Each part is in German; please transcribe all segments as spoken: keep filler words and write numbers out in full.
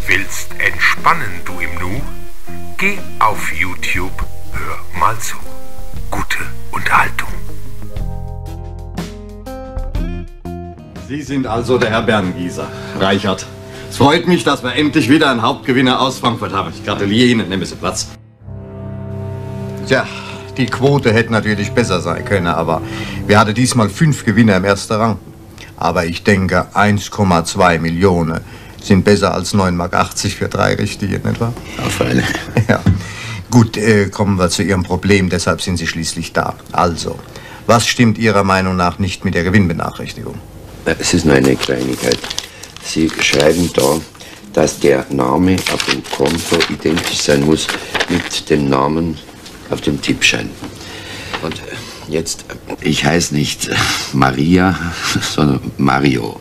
Willst entspannen, du im Nu? Geh auf YouTube, hör mal zu. Gute Unterhaltung. Sie sind also der Herr Berngieser, Reichert. Es freut mich, dass wir endlich wieder einen Hauptgewinner aus Frankfurt haben. Ich gratuliere Ihnen, nehmen Sie Platz. Tja, die Quote hätte natürlich besser sein können, aber wir hatten diesmal fünf Gewinner im ersten Rang. Aber ich denke, eins Komma zwei Millionen sind besser als neun Mark achtzig für drei Richtige, nicht wahr? Auf alle. Ja. Gut, äh, kommen wir zu Ihrem Problem, deshalb sind Sie schließlich da. Also, was stimmt Ihrer Meinung nach nicht mit der Gewinnbenachrichtigung? Es ist nur eine Kleinigkeit. Sie schreiben da, dass der Name auf dem Konto identisch sein muss mit dem Namen auf dem Tippschein. Und jetzt, ich heiße nicht Maria, sondern Mario.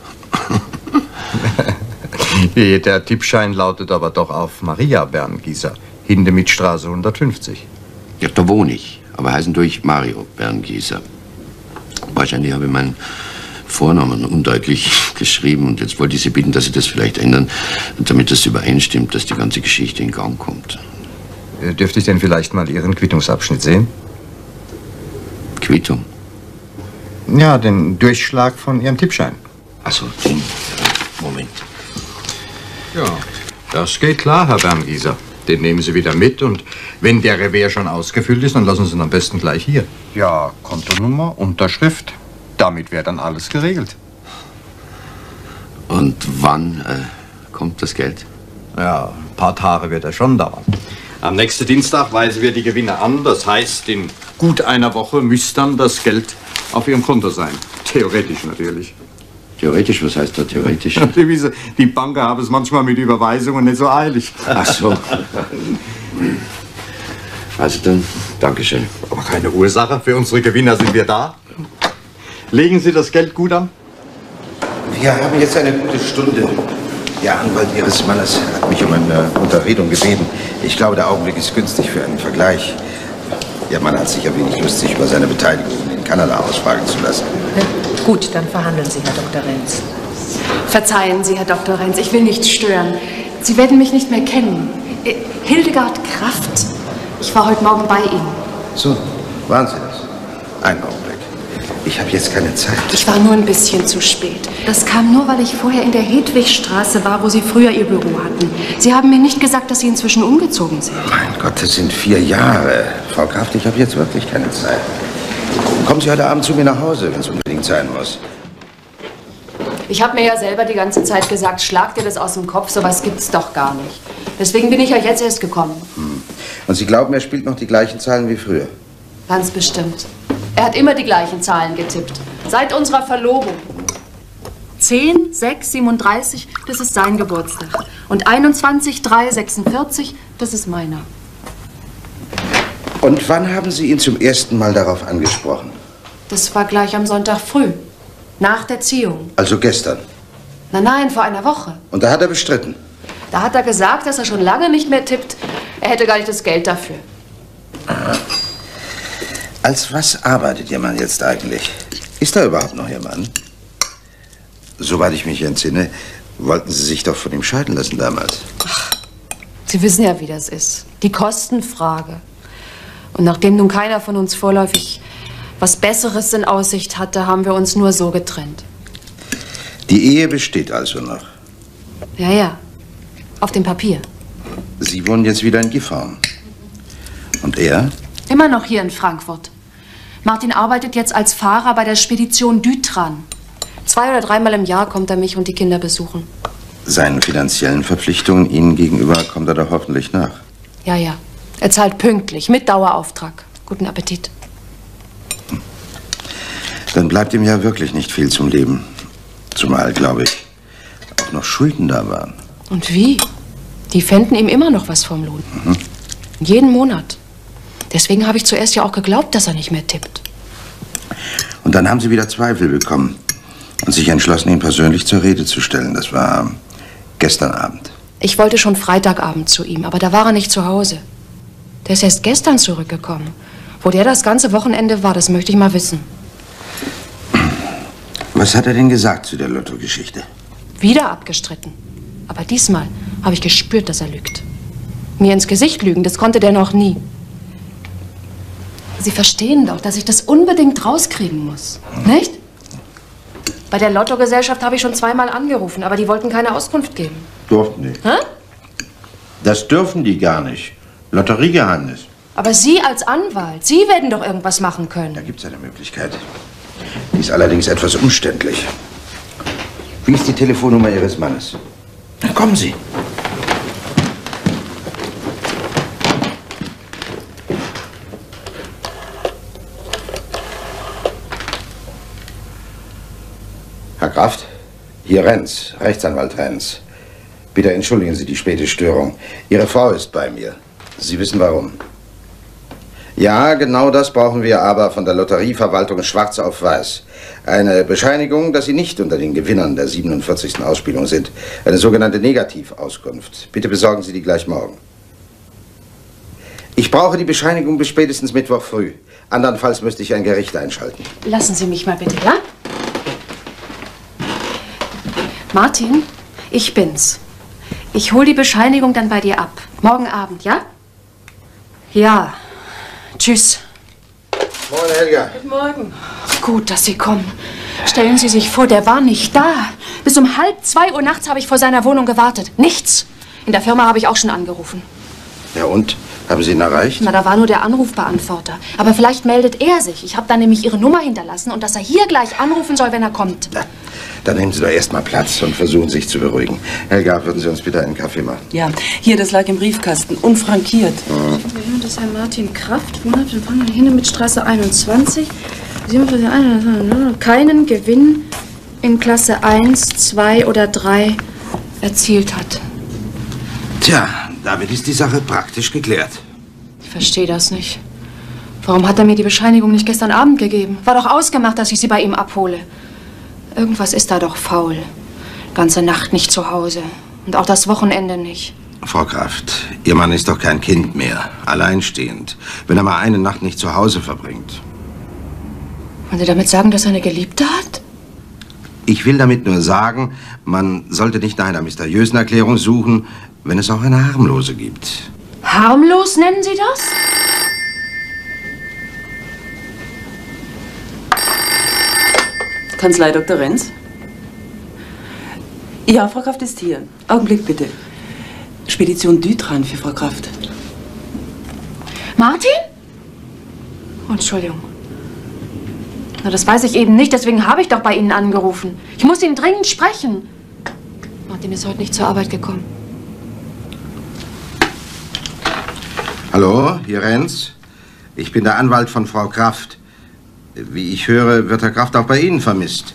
Der Tippschein lautet aber doch auf Maria Berngieser, Hindemithstraße hundertfünfzig. Ja, da wohne ich, aber heißen durch Mario Berngieser. Wahrscheinlich habe ich meinen Vornamen undeutlich geschrieben und jetzt wollte ich Sie bitten, dass Sie das vielleicht ändern, damit das übereinstimmt, dass die ganze Geschichte in Gang kommt. Äh, dürfte ich denn vielleicht mal Ihren Quittungsabschnitt sehen? Quittung? Ja, den Durchschlag von Ihrem Tippschein. Achso, den. Moment. Ja, das geht klar, Herr Berngieser. Den nehmen Sie wieder mit und wenn der Revers schon ausgefüllt ist, dann lassen Sie ihn am besten gleich hier. Ja, Kontonummer, Unterschrift. Damit wäre dann alles geregelt. Und wann äh, kommt das Geld? Ja, ein paar Tage wird er schon dauern. Am nächsten Dienstag weisen wir die Gewinner an. Das heißt, in gut einer Woche müsste dann das Geld auf Ihrem Konto sein. Theoretisch natürlich. Theoretisch? Was heißt da theoretisch? Die Banker haben es manchmal mit Überweisungen nicht so eilig. Ach so. Also dann, Dankeschön. Aber keine Ursache. Für unsere Gewinner sind wir da. Legen Sie das Geld gut an? Wir haben jetzt eine gute Stunde. Der Anwalt Ihres Mannes hat mich um eine Unterredung gebeten. Ich glaube, der Augenblick ist günstig für einen Vergleich. Ihr Mann hat sicher wenig Lust, sich über seine Beteiligung in Kanada ausfragen zu lassen. Ja, gut, dann verhandeln Sie, Herr Doktor Renz. Verzeihen Sie, Herr Doktor Renz, ich will nicht stören. Sie werden mich nicht mehr kennen. Hildegard Kraft. Ich war heute Morgen bei Ihnen. So, waren Sie das? Einen Augenblick. Ich habe jetzt keine Zeit. Ich war nur ein bisschen zu spät. Das kam nur, weil ich vorher in der Hedwigstraße war, wo Sie früher Ihr Büro hatten. Sie haben mir nicht gesagt, dass Sie inzwischen umgezogen sind. Mein Gott, das sind vier Jahre. Frau Kraft, ich habe jetzt wirklich keine Zeit. Kommen Sie heute Abend zu mir nach Hause, wenn es unbedingt sein muss. Ich habe mir ja selber die ganze Zeit gesagt, schlag dir das aus dem Kopf, sowas gibt's doch gar nicht. Deswegen bin ich ja jetzt erst gekommen. Hm. Und Sie glauben, er spielt noch die gleichen Zahlen wie früher? Ganz bestimmt. Er hat immer die gleichen Zahlen getippt. Seit unserer Verlobung. zehn, sechs, siebenunddreißig, das ist sein Geburtstag. Und einundzwanzig, drei, sechsundvierzig, das ist meiner. Und wann haben Sie ihn zum ersten Mal darauf angesprochen? Das war gleich am Sonntag früh. Nach der Ziehung. Also gestern? Nein, nein, vor einer Woche. Und da hat er bestritten? Da hat er gesagt, dass er schon lange nicht mehr tippt. Er hätte gar nicht das Geld dafür. Aha. Als was arbeitet Ihr Mann jetzt eigentlich? Ist da überhaupt noch Ihr Mann? Soweit ich mich entsinne, wollten Sie sich doch von ihm scheiden lassen damals. Ach, Sie wissen ja, wie das ist. Die Kostenfrage. Und nachdem nun keiner von uns vorläufig was Besseres in Aussicht hatte, haben wir uns nur so getrennt. Die Ehe besteht also noch? Ja, ja. Auf dem Papier. Sie wohnen jetzt wieder in Gifhorn. Und er? Immer noch hier in Frankfurt. Martin arbeitet jetzt als Fahrer bei der Spedition Dütran. Zwei oder dreimal im Jahr kommt er mich und die Kinder besuchen. Seinen finanziellen Verpflichtungen Ihnen gegenüber kommt er doch hoffentlich nach. Ja, ja. Er zahlt pünktlich, mit Dauerauftrag. Guten Appetit. Hm. Dann bleibt ihm ja wirklich nicht viel zum Leben. Zumal, glaube ich, auch noch Schulden da waren. Und wie? Die fänden ihm immer noch was vom Lohn. Mhm. Jeden Monat. Deswegen habe ich zuerst ja auch geglaubt, dass er nicht mehr tippt. Und dann haben Sie wieder Zweifel bekommen und sich entschlossen, ihn persönlich zur Rede zu stellen. Das war gestern Abend. Ich wollte schon Freitagabend zu ihm, aber da war er nicht zu Hause. Der ist erst gestern zurückgekommen. Wo der das ganze Wochenende war, das möchte ich mal wissen. Was hat er denn gesagt zu der Lotto-Geschichte? Wieder abgestritten. Aber diesmal habe ich gespürt, dass er lügt. Mir ins Gesicht lügen, das konnte der noch nie. Sie verstehen doch, dass ich das unbedingt rauskriegen muss, nicht? Bei der Lottogesellschaft habe ich schon zweimal angerufen, aber die wollten keine Auskunft geben. Durften die. Hä? Das dürfen die gar nicht. Lotteriegeheimnis. Aber Sie als Anwalt, Sie werden doch irgendwas machen können. Da gibt es eine Möglichkeit. Die ist allerdings etwas umständlich. Wie ist die Telefonnummer Ihres Mannes? Dann kommen Sie. Herr Kraft, hier Renz, Rechtsanwalt Renz. Bitte entschuldigen Sie die späte Störung. Ihre Frau ist bei mir. Sie wissen warum. Ja, genau das brauchen wir aber von der Lotterieverwaltung schwarz auf weiß. Eine Bescheinigung, dass Sie nicht unter den Gewinnern der siebenundvierzigsten Ausspielung sind. Eine sogenannte Negativauskunft. Bitte besorgen Sie die gleich morgen. Ich brauche die Bescheinigung bis spätestens Mittwoch früh. Andernfalls müsste ich ein Gericht einschalten. Lassen Sie mich mal bitte, ja? Martin, ich bin's. Ich hol die Bescheinigung dann bei dir ab. Morgen Abend, ja? Ja. Tschüss. Moin, Helga. Guten Morgen. Gut, dass Sie kommen. Stellen Sie sich vor, der war nicht da. Bis um halb zwei Uhr nachts habe ich vor seiner Wohnung gewartet. Nichts. In der Firma habe ich auch schon angerufen. Ja und? Haben Sie ihn erreicht? Na, da war nur der Anrufbeantworter. Aber vielleicht meldet er sich. Ich habe dann nämlich Ihre Nummer hinterlassen und dass er hier gleich anrufen soll, wenn er kommt. Na, dann nehmen Sie doch erst mal Platz und versuchen sich zu beruhigen. Helga, würden Sie uns bitte einen Kaffee machen? Ja, hier, das lag im Briefkasten, unfrankiert. Mhm. Das ist Herr Martin Kraft, Wohnhaft in Hinnemitstraße einundzwanzig. Keinen Gewinn in Klasse eins, zwei oder drei erzielt hat. Tja, damit ist die Sache praktisch geklärt. Ich verstehe das nicht. Warum hat er mir die Bescheinigung nicht gestern Abend gegeben? War doch ausgemacht, dass ich sie bei ihm abhole. Irgendwas ist da doch faul. Ganze Nacht nicht zu Hause. Und auch das Wochenende nicht. Frau Kraft, Ihr Mann ist doch kein Kind mehr. Alleinstehend. Wenn er mal eine Nacht nicht zu Hause verbringt. Wollen Sie damit sagen, dass er eine Geliebte hat? Ich will damit nur sagen, man sollte nicht nach einer mysteriösen Erklärung suchen, wenn es auch eine harmlose gibt. Harmlos nennen Sie das? Kanzlei Doktor Renz? Ja, Frau Kraft ist hier. Augenblick bitte. Spedition Dütran für Frau Kraft. Martin? Oh, Entschuldigung. Na, das weiß ich eben nicht, deswegen habe ich doch bei Ihnen angerufen. Ich muss ihn dringend sprechen. Martin ist heute nicht zur Arbeit gekommen. Hallo, hier Renz. Ich bin der Anwalt von Frau Kraft. Wie ich höre, wird Herr Kraft auch bei Ihnen vermisst.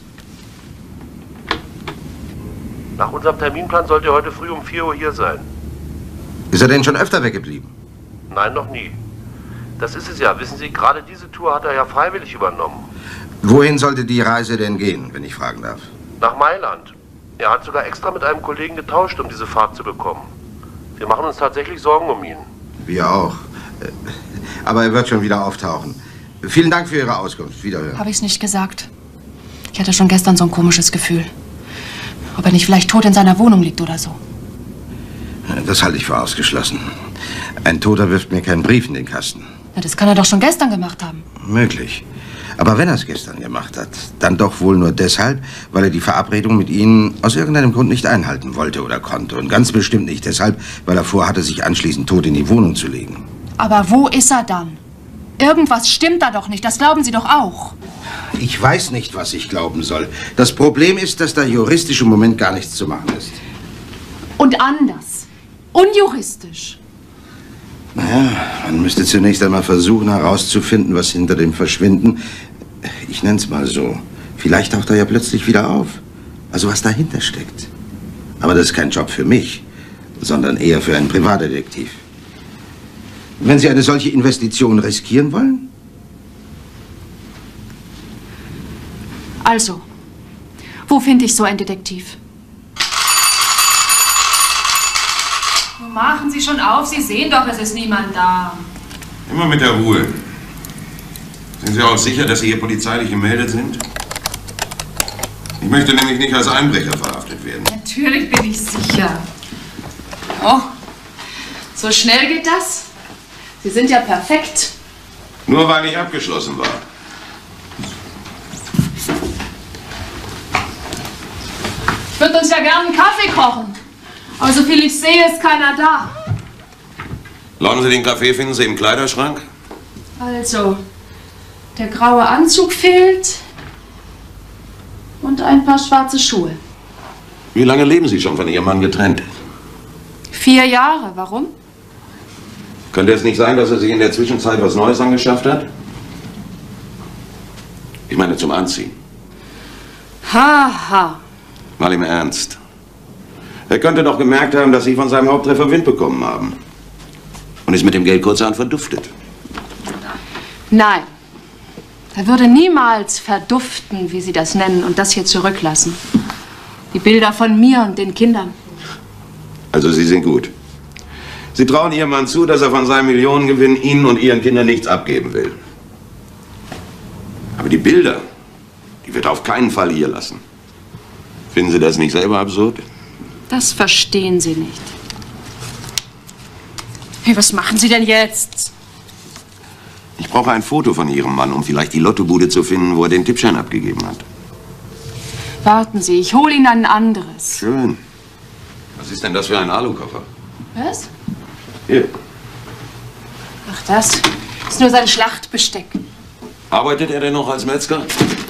Nach unserem Terminplan sollte er heute früh um vier Uhr hier sein. Ist er denn schon öfter weggeblieben? Nein, noch nie. Das ist es ja. Wissen Sie, gerade diese Tour hat er ja freiwillig übernommen. Wohin sollte die Reise denn gehen, wenn ich fragen darf? Nach Mailand. Er hat sogar extra mit einem Kollegen getauscht, um diese Fahrt zu bekommen. Wir machen uns tatsächlich Sorgen um ihn. Wir auch. Aber er wird schon wieder auftauchen. Vielen Dank für Ihre Auskunft. Wiederhören. Habe ich es nicht gesagt. Ich hatte schon gestern so ein komisches Gefühl. Ob er nicht vielleicht tot in seiner Wohnung liegt oder so. Das halte ich für ausgeschlossen. Ein Toter wirft mir keinen Brief in den Kasten. Na, das kann er doch schon gestern gemacht haben. Möglich. Aber wenn er es gestern gemacht hat, dann doch wohl nur deshalb, weil er die Verabredung mit Ihnen aus irgendeinem Grund nicht einhalten wollte oder konnte. Und ganz bestimmt nicht deshalb, weil er vorhatte, sich anschließend tot in die Wohnung zu legen. Aber wo ist er dann? Irgendwas stimmt da doch nicht, das glauben Sie doch auch. Ich weiß nicht, was ich glauben soll. Das Problem ist, dass da juristisch im Moment gar nichts zu machen ist. Und anders. Unjuristisch. Naja, man müsste zunächst einmal versuchen herauszufinden, was hinter dem Verschwinden, ich nenne es mal so, vielleicht taucht er ja plötzlich wieder auf. Also was dahinter steckt. Aber das ist kein Job für mich, sondern eher für einen Privatdetektiv. Wenn Sie eine solche Investition riskieren wollen? Also, wo finde ich so einen Detektiv? Machen Sie schon auf, Sie sehen doch, es ist niemand da. Immer mit der Ruhe. Sind Sie auch sicher, dass Sie hier polizeilich gemeldet sind? Ich möchte nämlich nicht als Einbrecher verhaftet werden. Natürlich bin ich sicher. Oh, so schnell geht das? Sie sind ja perfekt. Nur weil ich abgeschlossen war. Ich würde uns ja gerne einen Kaffee kochen. Aber so viel ich sehe, ist keiner da. Glauben Sie, den Kaffee finden Sie im Kleiderschrank? Also, der graue Anzug fehlt und ein paar schwarze Schuhe. Wie lange leben Sie schon von Ihrem Mann getrennt? Vier Jahre, warum? Könnte es nicht sein, dass er sich in der Zwischenzeit was Neues angeschafft hat? Ich meine zum Anziehen. Haha. Mal im Ernst. Er könnte doch gemerkt haben, dass Sie von seinem Haupttreffer Wind bekommen haben. Und ist mit dem Geld kurzerhand verduftet. Nein. Er würde niemals verduften, wie Sie das nennen, und das hier zurücklassen. Die Bilder von mir und den Kindern. Also Sie sind gut. Sie trauen Ihrem Mann zu, dass er von seinem Millionengewinn Ihnen und Ihren Kindern nichts abgeben will. Aber die Bilder, die wird er auf keinen Fall hier lassen. Finden Sie das nicht selber absurd? Das verstehen Sie nicht. Hey, was machen Sie denn jetzt? Ich brauche ein Foto von Ihrem Mann, um vielleicht die Lottobude zu finden, wo er den Tippschein abgegeben hat. Warten Sie, ich hole Ihnen ein anderes. Schön. Was ist denn das für ein Alukoffer? Was? Hier. Ach, das ist nur sein Schlachtbesteck. Arbeitet er denn noch als Metzger?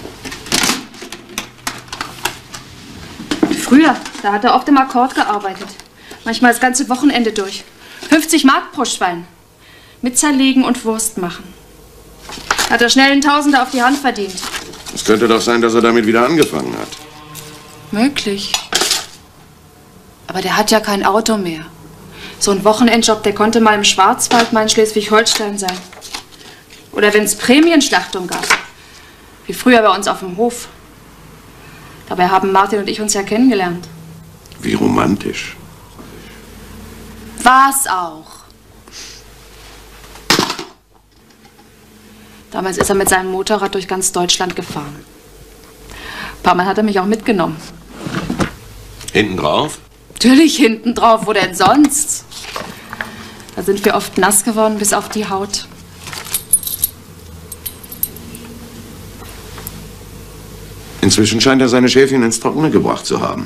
Früher, da hat er oft im Akkord gearbeitet. Manchmal das ganze Wochenende durch. fünfzig Mark pro Schwein. Mit zerlegen und Wurst machen. Hat er schnell einen Tausender auf die Hand verdient. Es könnte doch sein, dass er damit wieder angefangen hat. Möglich. Aber der hat ja kein Auto mehr. So ein Wochenendjob, der konnte mal im Schwarzwald, mal in Schleswig-Holstein sein. Oder wenn es Prämienschlachtung gab. Wie früher bei uns auf dem Hof. Dabei haben Martin und ich uns ja kennengelernt. Wie romantisch. War's auch. Damals ist er mit seinem Motorrad durch ganz Deutschland gefahren. Ein paar Mal hat er mich auch mitgenommen. Hinten drauf? Natürlich hinten drauf, wo denn sonst? Da sind wir oft nass geworden bis auf die Haut. Inzwischen scheint er seine Schäfchen ins Trockene gebracht zu haben.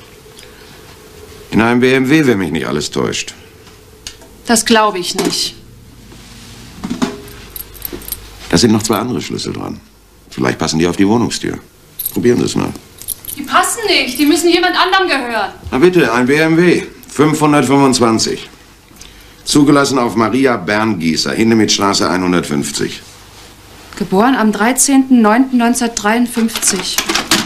In einem B M W, wenn mich nicht alles täuscht. Das glaube ich nicht. Da sind noch zwei andere Schlüssel dran. Vielleicht passen die auf die Wohnungstür. Probieren Sie es mal. Die passen nicht. Die müssen jemand anderem gehören. Na bitte, ein B M W. fünfhundertfünfundzwanzig. Zugelassen auf Maria Berngießer, Hindemithstraße hundertfünfzig. Geboren am dreizehnten neunten neunzehnhundertdreiundfünfzig.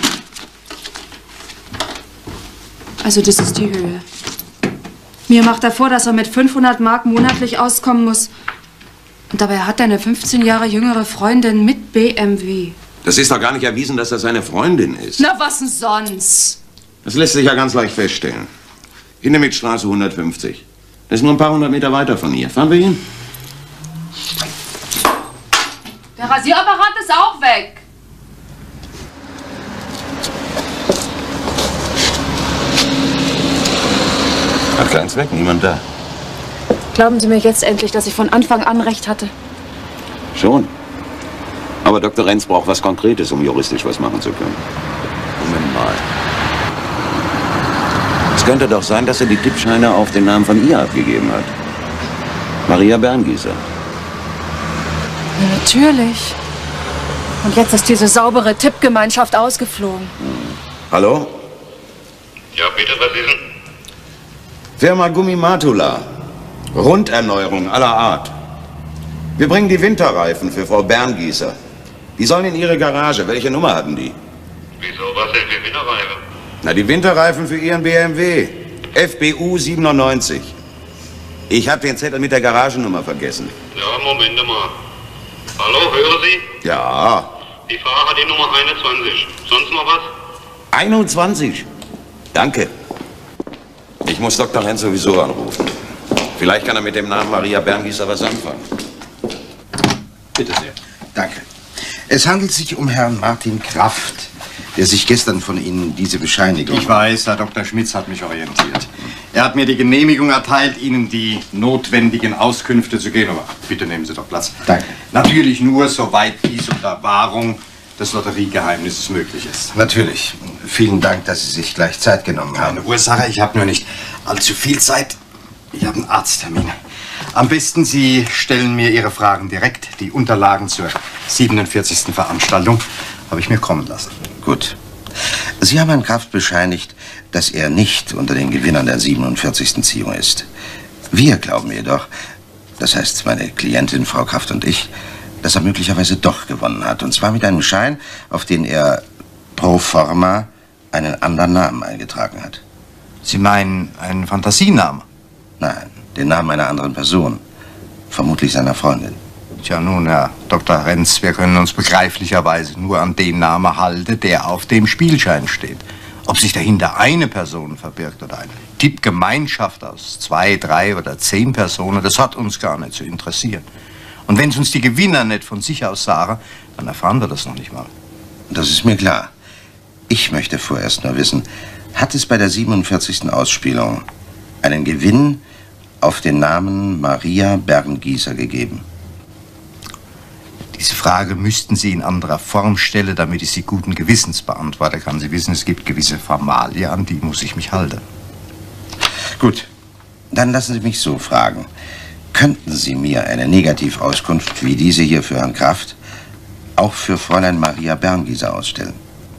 Also das ist die Höhe. Mir macht er vor, dass er mit fünfhundert Mark monatlich auskommen muss. Und dabei hat er eine fünfzehn Jahre jüngere Freundin mit B M W. Das ist doch gar nicht erwiesen, dass das seine Freundin ist. Na, was denn sonst? Das lässt sich ja ganz leicht feststellen. Hindemithstraße hundertfünfzig. Das ist nur ein paar hundert Meter weiter von hier. Fahren wir hin? Der Rasierapparat ist auch weg. Hat keinen Zweck, niemand da. Glauben Sie mir jetzt endlich, dass ich von Anfang an recht hatte? Schon. Aber Doktor Renz braucht was Konkretes, um juristisch was machen zu können. Moment mal. Es könnte doch sein, dass er die Tippscheine auf den Namen von ihr abgegeben hat. Maria Berngießer. Ja, natürlich. Und jetzt ist diese saubere Tippgemeinschaft ausgeflogen. Hm. Hallo? Ja, bitte, was ist denn? Firma Gummimatula. Runderneuerung aller Art. Wir bringen die Winterreifen für Frau Berngießer. Die sollen in ihre Garage. Welche Nummer hatten die? Wieso, was denn für Winterreifen? Na, die Winterreifen für ihren B M W. F B U siebenundneunzig. Ich habe den Zettel mit der Garagennummer vergessen. Ja, Moment mal. Hallo, hören Sie? Ja. Die Fahrer hat die Nummer einundzwanzig. Sonst noch was? einundzwanzig. Danke. Ich muss Doktor Renz sowieso anrufen. Vielleicht kann er mit dem Namen Maria Berngießer was anfangen. Bitte sehr. Danke. Es handelt sich um Herrn Martin Kraft, der sich gestern von Ihnen diese Bescheinigung... Ich weiß, Herr Doktor Schmitz hat mich orientiert. Er hat mir die Genehmigung erteilt, Ihnen die notwendigen Auskünfte zu geben. Aber bitte nehmen Sie doch Platz. Danke. Natürlich nur, soweit dies unter Wahrung des Lotteriegeheimnisses möglich ist. Natürlich. Vielen Dank, dass Sie sich gleich Zeit genommen haben. Keine Ursache, ich habe nur nicht allzu viel Zeit. Ich habe einen Arzttermin. Am besten, Sie stellen mir Ihre Fragen direkt. Die Unterlagen zur siebenundvierzigsten Veranstaltung habe ich mir kommen lassen. Gut. Sie haben Herrn Kraft bescheinigt, dass er nicht unter den Gewinnern der siebenundvierzigsten Ziehung ist. Wir glauben jedoch, das heißt meine Klientin, Frau Kraft und ich, dass er möglicherweise doch gewonnen hat. Und zwar mit einem Schein, auf den er pro forma einen anderen Namen eingetragen hat. Sie meinen einen Fantasienamen? Nein, den Namen einer anderen Person. Vermutlich seiner Freundin. Tja, nun, Herr Doktor Renz, wir können uns begreiflicherweise nur an den Namen halten, der auf dem Spielschein steht. Ob sich dahinter eine Person verbirgt oder eine Tippgemeinschaft aus zwei, drei oder zehn Personen, das hat uns gar nicht zu interessieren. Und wenn es uns die Gewinner nicht von sich aus sagen, dann erfahren wir das noch nicht mal. Das ist mir klar. Ich möchte vorerst nur wissen, hat es bei der siebenundvierzigsten Ausspielung einen Gewinn auf den Namen Maria Berngießer gegeben? Diese Frage müssten Sie in anderer Form stellen, damit ich sie guten Gewissens beantworten kann. Sie wissen, es gibt gewisse Formalien, an die muss ich mich halten. Gut, dann lassen Sie mich so fragen. Könnten Sie mir eine Negativauskunft wie diese hier für Herrn Kraft auch für Fräulein Maria Berngießer ausstellen?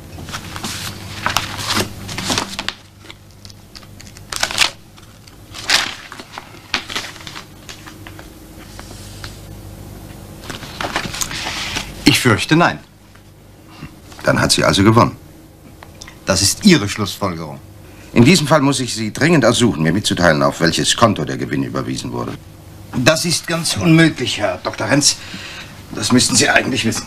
Ich fürchte, nein. Dann hat sie also gewonnen. Das ist Ihre Schlussfolgerung. In diesem Fall muss ich Sie dringend ersuchen, mir mitzuteilen, auf welches Konto der Gewinn überwiesen wurde. Das ist ganz unmöglich, Herr Doktor Renz. Das müssten Sie eigentlich wissen.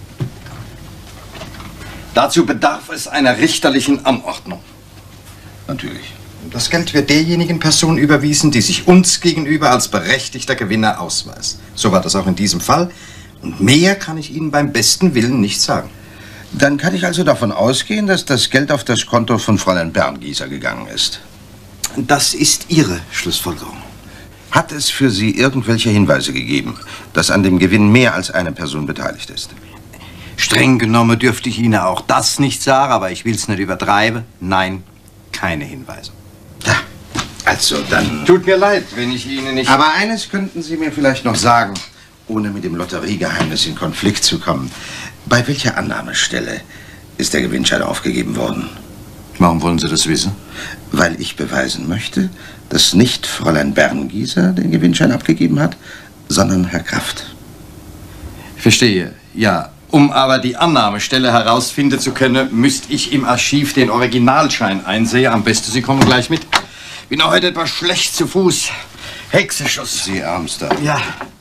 Dazu bedarf es einer richterlichen Anordnung. Natürlich. Das Geld wird derjenigen Person überwiesen, die sich uns gegenüber als berechtigter Gewinner ausweist. So war das auch in diesem Fall. Und mehr kann ich Ihnen beim besten Willen nicht sagen. Dann kann ich also davon ausgehen, dass das Geld auf das Konto von Fräulein Berngießer gegangen ist. Das ist Ihre Schlussfolgerung. Hat es für Sie irgendwelche Hinweise gegeben, dass an dem Gewinn mehr als eine Person beteiligt ist? Streng genommen dürfte ich Ihnen auch das nicht sagen, aber ich will es nicht übertreiben. Nein, keine Hinweise. Ja, also dann... Tut mir leid, wenn ich Ihnen nicht... Aber eines könnten Sie mir vielleicht noch sagen, ohne mit dem Lotteriegeheimnis in Konflikt zu kommen. Bei welcher Annahmestelle ist der Gewinnschein aufgegeben worden? Warum wollen Sie das wissen? Weil ich beweisen möchte, dass nicht Fräulein Berngießer den Gewinnschein abgegeben hat, sondern Herr Kraft. Ich verstehe, ja. Um aber die Annahmestelle herausfinden zu können, müsste ich im Archiv den Originalschein einsehen. Am besten, Sie kommen gleich mit. Bin heute etwas schlecht zu Fuß. Hexenschuss. Sie Ärmster. Ja.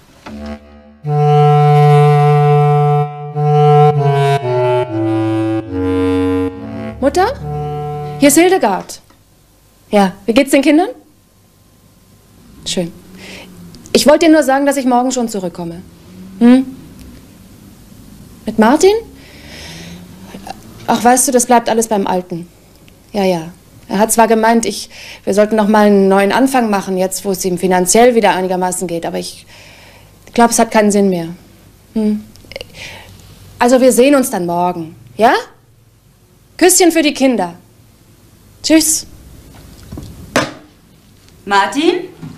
Mutter? Hier ist Hildegard. Ja, wie geht's den Kindern? Schön. Ich wollte dir nur sagen, dass ich morgen schon zurückkomme. Hm? Mit Martin? Ach, weißt du, das bleibt alles beim Alten. Ja, ja. Er hat zwar gemeint, ich, wir sollten noch mal einen neuen Anfang machen, jetzt wo es ihm finanziell wieder einigermaßen geht, aber ich glaube, es hat keinen Sinn mehr. Hm. Also wir sehen uns dann morgen, ja? Küsschen für die Kinder. Tschüss. Martin?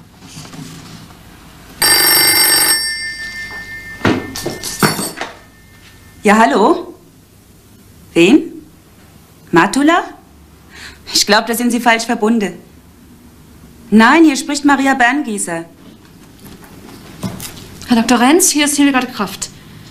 Ja, hallo? Wen? Matula? Ich glaube, da sind Sie falsch verbunden. Nein, hier spricht Maria Berngießer. Herr Doktor Renz, hier ist Hildegard Kraft.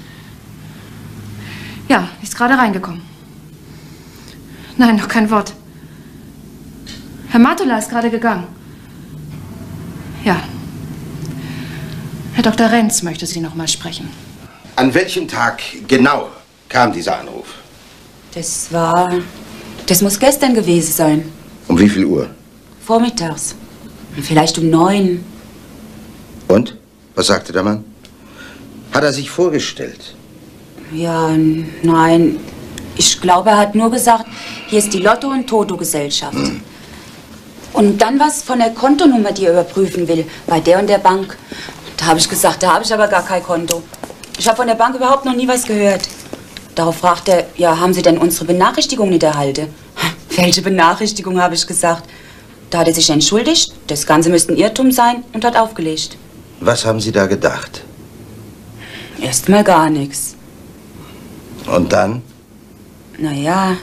Ja, ist gerade reingekommen. Nein, noch kein Wort. Herr Matula ist gerade gegangen. Ja. Herr Doktor Renz möchte Sie noch mal sprechen. An welchem Tag genau kam dieser Anruf? Das war... Das muss gestern gewesen sein. Um wie viel Uhr? Vormittags. Vielleicht um neun. Und? Was sagte der Mann? Hat er sich vorgestellt? Ja, nein. Ich glaube, er hat nur gesagt, hier ist die Lotto- und Toto-Gesellschaft. Hm. Und dann was von der Kontonummer, die er überprüfen will, bei der und der Bank. Da habe ich gesagt, da habe ich aber gar kein Konto. Ich habe von der Bank überhaupt noch nie was gehört. Darauf fragt er, ja, haben Sie denn unsere Benachrichtigung nicht erhalten? Welche Benachrichtigung, habe ich gesagt. Da hat er sich entschuldigt, das Ganze müsste ein Irrtum sein und hat aufgelegt. Was haben Sie da gedacht? Erstmal gar nichts. Und dann? Naja.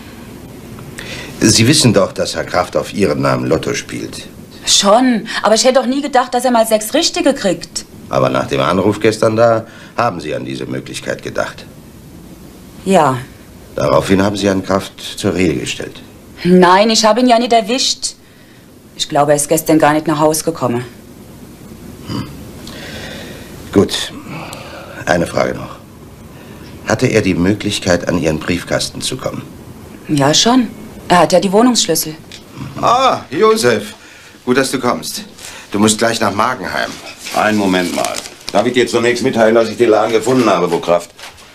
Sie wissen doch, dass Herr Kraft auf Ihren Namen Lotto spielt. Schon, aber ich hätte doch nie gedacht, dass er mal sechs Richtige kriegt. Aber nach dem Anruf gestern da haben Sie an diese Möglichkeit gedacht. Ja. Daraufhin haben Sie Herrn Kraft zur Rede gestellt. Nein, ich habe ihn ja nicht erwischt. Ich glaube, er ist gestern gar nicht nach Hause gekommen. Hm. Gut. Eine Frage noch. Hatte er die Möglichkeit, an Ihren Briefkasten zu kommen? Ja, schon. Er hat ja die Wohnungsschlüssel. Ah, Josef. Gut, dass du kommst. Du musst gleich nach Magenheim. Einen Moment mal. Darf ich dir zunächst mitteilen, dass ich den Laden gefunden habe, wo Kraft?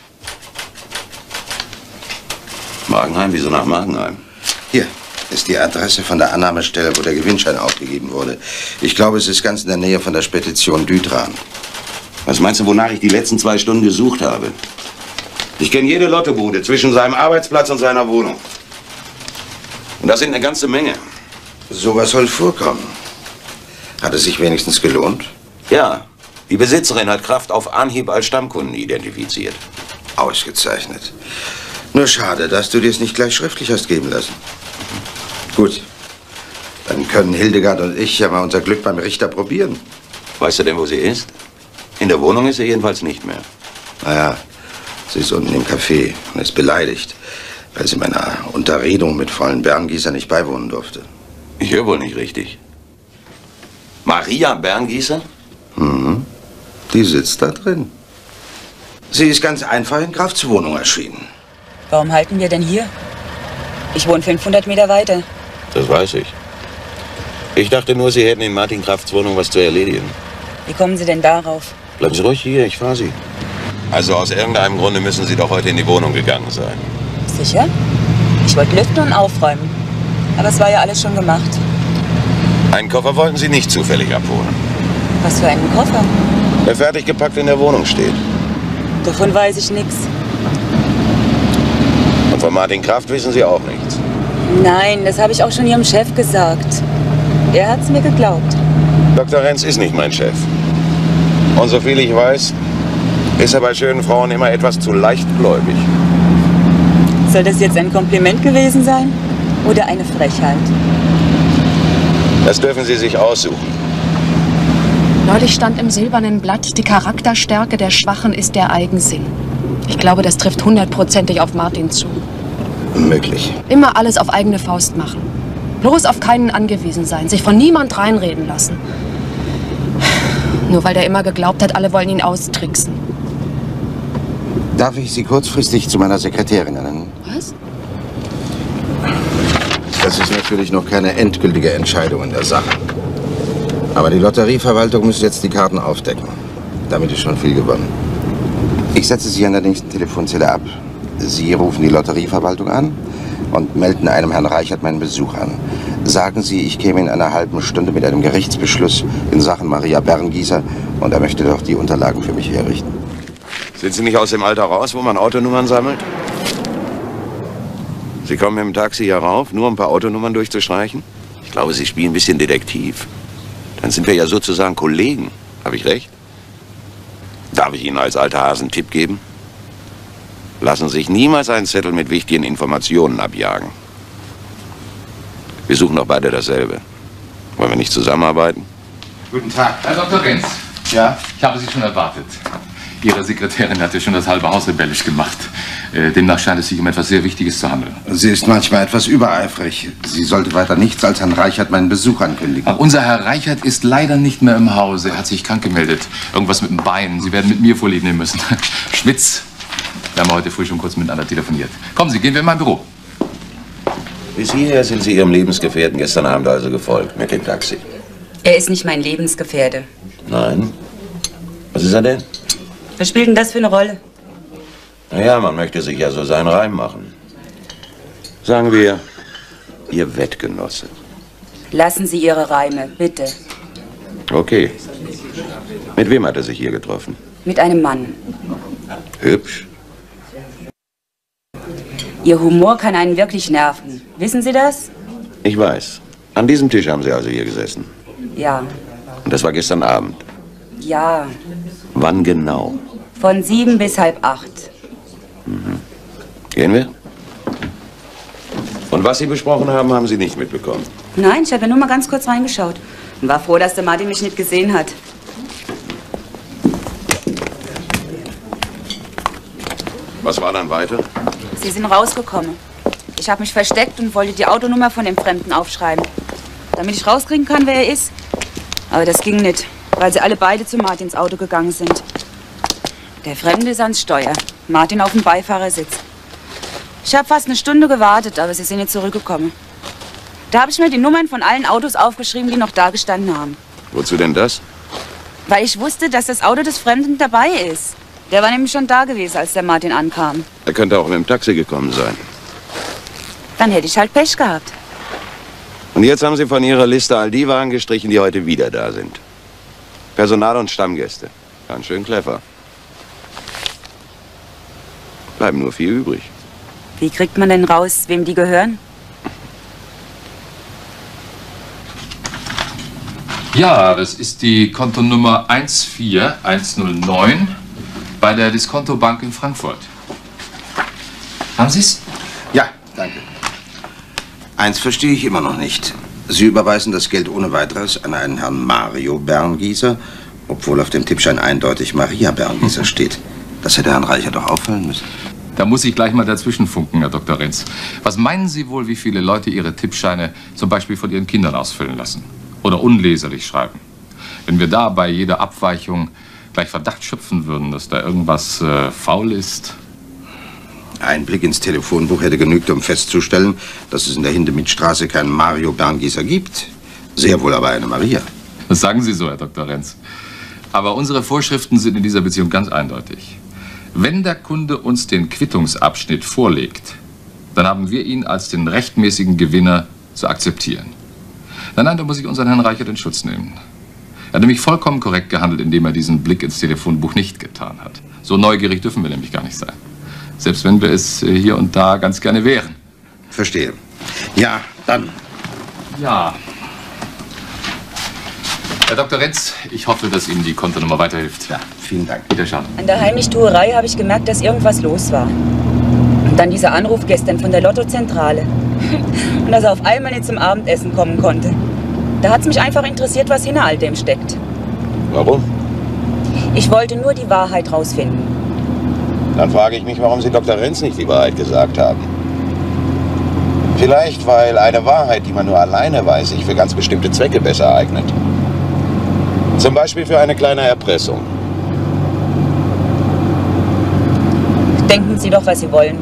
Magenheim? Wieso nach Magenheim? Hier ist die Adresse von der Annahmestelle, wo der Gewinnschein aufgegeben wurde. Ich glaube, es ist ganz in der Nähe von der Spedition Dütran. Was meinst du, wonach ich die letzten zwei Stunden gesucht habe? Ich kenne jede Lottobude zwischen seinem Arbeitsplatz und seiner Wohnung. Und das sind eine ganze Menge. Sowas soll vorkommen. Hat es sich wenigstens gelohnt? Ja, die Besitzerin hat Kraft auf Anhieb als Stammkunden identifiziert. Ausgezeichnet. Nur schade, dass du dir es nicht gleich schriftlich hast geben lassen. Gut, dann können Hildegard und ich ja mal unser Glück beim Richter probieren. Weißt du denn, wo sie ist? In der Wohnung ist sie jedenfalls nicht mehr. Naja, sie ist unten im Café und ist beleidigt, weil sie meiner Unterredung mit Fräulein Berngießer nicht beiwohnen durfte. Ich höre wohl nicht richtig. Maria Berngießer? Mhm. Die sitzt da drin. Sie ist ganz einfach in Krafts Wohnung erschienen. Warum halten wir denn hier? Ich wohne fünfhundert Meter weiter. Das weiß ich. Ich dachte nur, Sie hätten in Martin Krafts Wohnung was zu erledigen. Wie kommen Sie denn darauf? Bleiben Sie ruhig hier, ich fahre Sie. Also aus irgendeinem Grunde müssen Sie doch heute in die Wohnung gegangen sein. Sicher? Ich wollte lüften und aufräumen. Aber es war ja alles schon gemacht. Einen Koffer wollten Sie nicht zufällig abholen. Was für einen Koffer? Der fertig gepackt in der Wohnung steht. Davon weiß ich nichts. Und von Martin Kraft wissen Sie auch nichts. Nein, das habe ich auch schon Ihrem Chef gesagt. Er hat's mir geglaubt. Doktor Renz ist nicht mein Chef. Und soviel ich weiß, ist er bei schönen Frauen immer etwas zu leichtgläubig. Soll das jetzt ein Kompliment gewesen sein? Oder eine Frechheit? Das dürfen Sie sich aussuchen. Neulich stand im silbernen Blatt, die Charakterstärke der Schwachen ist der Eigensinn. Ich glaube, das trifft hundertprozentig auf Martin zu. Möglich. Immer alles auf eigene Faust machen. Bloß auf keinen angewiesen sein, sich von niemand reinreden lassen. Nur weil der immer geglaubt hat, alle wollen ihn austricksen. Darf ich Sie kurzfristig zu meiner Sekretärin ernennen? Was? Das ist natürlich noch keine endgültige Entscheidung in der Sache. Aber die Lotterieverwaltung muss jetzt die Karten aufdecken. Damit ist schon viel gewonnen. Ich setze Sie an der nächsten Telefonzelle ab. Sie rufen die Lotterieverwaltung an und melden einem Herrn Reichert meinen Besuch an. Sagen Sie, ich käme in einer halben Stunde mit einem Gerichtsbeschluss in Sachen Maria Berngießer und er möchte doch die Unterlagen für mich herrichten. Sind Sie nicht aus dem Alter raus, wo man Autonummern sammelt? Sie kommen mit dem Taxi hier rauf, nur um ein paar Autonummern durchzustreichen? Ich glaube, Sie spielen ein bisschen Detektiv. Dann sind wir ja sozusagen Kollegen. Habe ich recht? Darf ich Ihnen als alter Hase einen Tipp geben? Lassen Sie sich niemals einen Zettel mit wichtigen Informationen abjagen. Wir suchen doch beide dasselbe. Wollen wir nicht zusammenarbeiten? Guten Tag. Herr Doktor Renz. Ja? Ich habe Sie schon erwartet. Ihre Sekretärin hat ja schon das halbe Haus rebellisch gemacht. Äh, demnach scheint es sich um etwas sehr Wichtiges zu handeln. Sie ist manchmal etwas übereifrig. Sie sollte weiter nichts als Herrn Reichert meinen Besuch ankündigen. Ach, unser Herr Reichert ist leider nicht mehr im Hause. Er hat sich krank gemeldet. Irgendwas mit dem Bein. Sie werden mit mir vorlieb nehmen müssen. Schmitz. Wir haben heute früh schon kurz miteinander telefoniert. Kommen Sie, gehen wir in mein Büro. Bis hierher sind Sie Ihrem Lebensgefährten gestern Abend also gefolgt mit dem Taxi. Er ist nicht mein Lebensgefährte. Nein? Was ist er denn? Was spielt denn das für eine Rolle? Naja, man möchte sich ja so seinen Reim machen. Sagen wir, Ihr Wettgenosse. Lassen Sie Ihre Reime, bitte. Okay. Mit wem hat er sich hier getroffen? Mit einem Mann. Hübsch? Ihr Humor kann einen wirklich nerven. Wissen Sie das? Ich weiß. An diesem Tisch haben Sie also hier gesessen. Ja. Und das war gestern Abend. Ja. Wann genau? Von sieben bis halb acht. Mhm. Gehen wir? Und was Sie besprochen haben, haben Sie nicht mitbekommen? Nein, ich habe ja nur mal ganz kurz reingeschaut. Und war froh, dass der Martin mich nicht gesehen hat. Was war dann weiter? Sie sind rausgekommen. Ich habe mich versteckt und wollte die Autonummer von dem Fremden aufschreiben, damit ich rauskriegen kann, wer er ist. Aber das ging nicht, weil sie alle beide zu Martins Auto gegangen sind. Der Fremde ist ans Steuer, Martin auf dem Beifahrersitz. Ich habe fast eine Stunde gewartet, aber sie sind nicht zurückgekommen. Da habe ich mir die Nummern von allen Autos aufgeschrieben, die noch da gestanden haben. Wozu denn das? Weil ich wusste, dass das Auto des Fremden dabei ist. Der war nämlich schon da gewesen, als der Martin ankam. Er könnte auch mit dem Taxi gekommen sein. Dann hätte ich halt Pech gehabt. Und jetzt haben Sie von Ihrer Liste all die Wagen gestrichen, die heute wieder da sind. Personal und Stammgäste. Ganz schön clever. Bleiben nur vier übrig. Wie kriegt man denn raus, wem die gehören? Ja, das ist die Kontonummer eins vier eins null neun bei der Diskontobank in Frankfurt. Haben Sie es? Ja, danke. Eins verstehe ich immer noch nicht. Sie überweisen das Geld ohne weiteres an einen Herrn Mario Berngieser, obwohl auf dem Tippschein eindeutig Maria Berngieser steht. Das hätte Herrn Reichert doch auffallen müssen. Da muss ich gleich mal dazwischen funken, Herr Doktor Renz. Was meinen Sie wohl, wie viele Leute ihre Tippscheine zum Beispiel von ihren Kindern ausfüllen lassen? Oder unleserlich schreiben? Wenn wir da bei jeder Abweichung gleich Verdacht schöpfen würden, dass da irgendwas äh, faul ist. Ein Blick ins Telefonbuch hätte genügt, um festzustellen, dass es in der Hindemithstraße keinen Mario Berngieser gibt. Sehr wohl aber eine Maria. Das sagen Sie so, Herr Doktor Renz. Aber unsere Vorschriften sind in dieser Beziehung ganz eindeutig. Wenn der Kunde uns den Quittungsabschnitt vorlegt, dann haben wir ihn als den rechtmäßigen Gewinner zu akzeptieren. Nein, nein, da muss ich unseren Herrn Reichert in Schutz nehmen. Er hat nämlich vollkommen korrekt gehandelt, indem er diesen Blick ins Telefonbuch nicht getan hat. So neugierig dürfen wir nämlich gar nicht sein. Selbst wenn wir es hier und da ganz gerne wären. Verstehe. Ja, dann. Ja. Herr Doktor Renz, ich hoffe, dass Ihnen die Kontonummer weiterhilft. Ja, vielen Dank. Wiederschauen. An der Heimlichtuerei habe ich gemerkt, dass irgendwas los war. Und dann dieser Anruf gestern von der Lottozentrale. Und dass er auf einmal nicht zum Abendessen kommen konnte. Da hat es mich einfach interessiert, was hinter all dem steckt. Warum? Ich wollte nur die Wahrheit rausfinden. Dann frage ich mich, warum Sie Doktor Renz nicht die Wahrheit gesagt haben. Vielleicht, weil eine Wahrheit, die man nur alleine weiß, sich für ganz bestimmte Zwecke besser eignet. Zum Beispiel für eine kleine Erpressung. Denken Sie doch, was Sie wollen.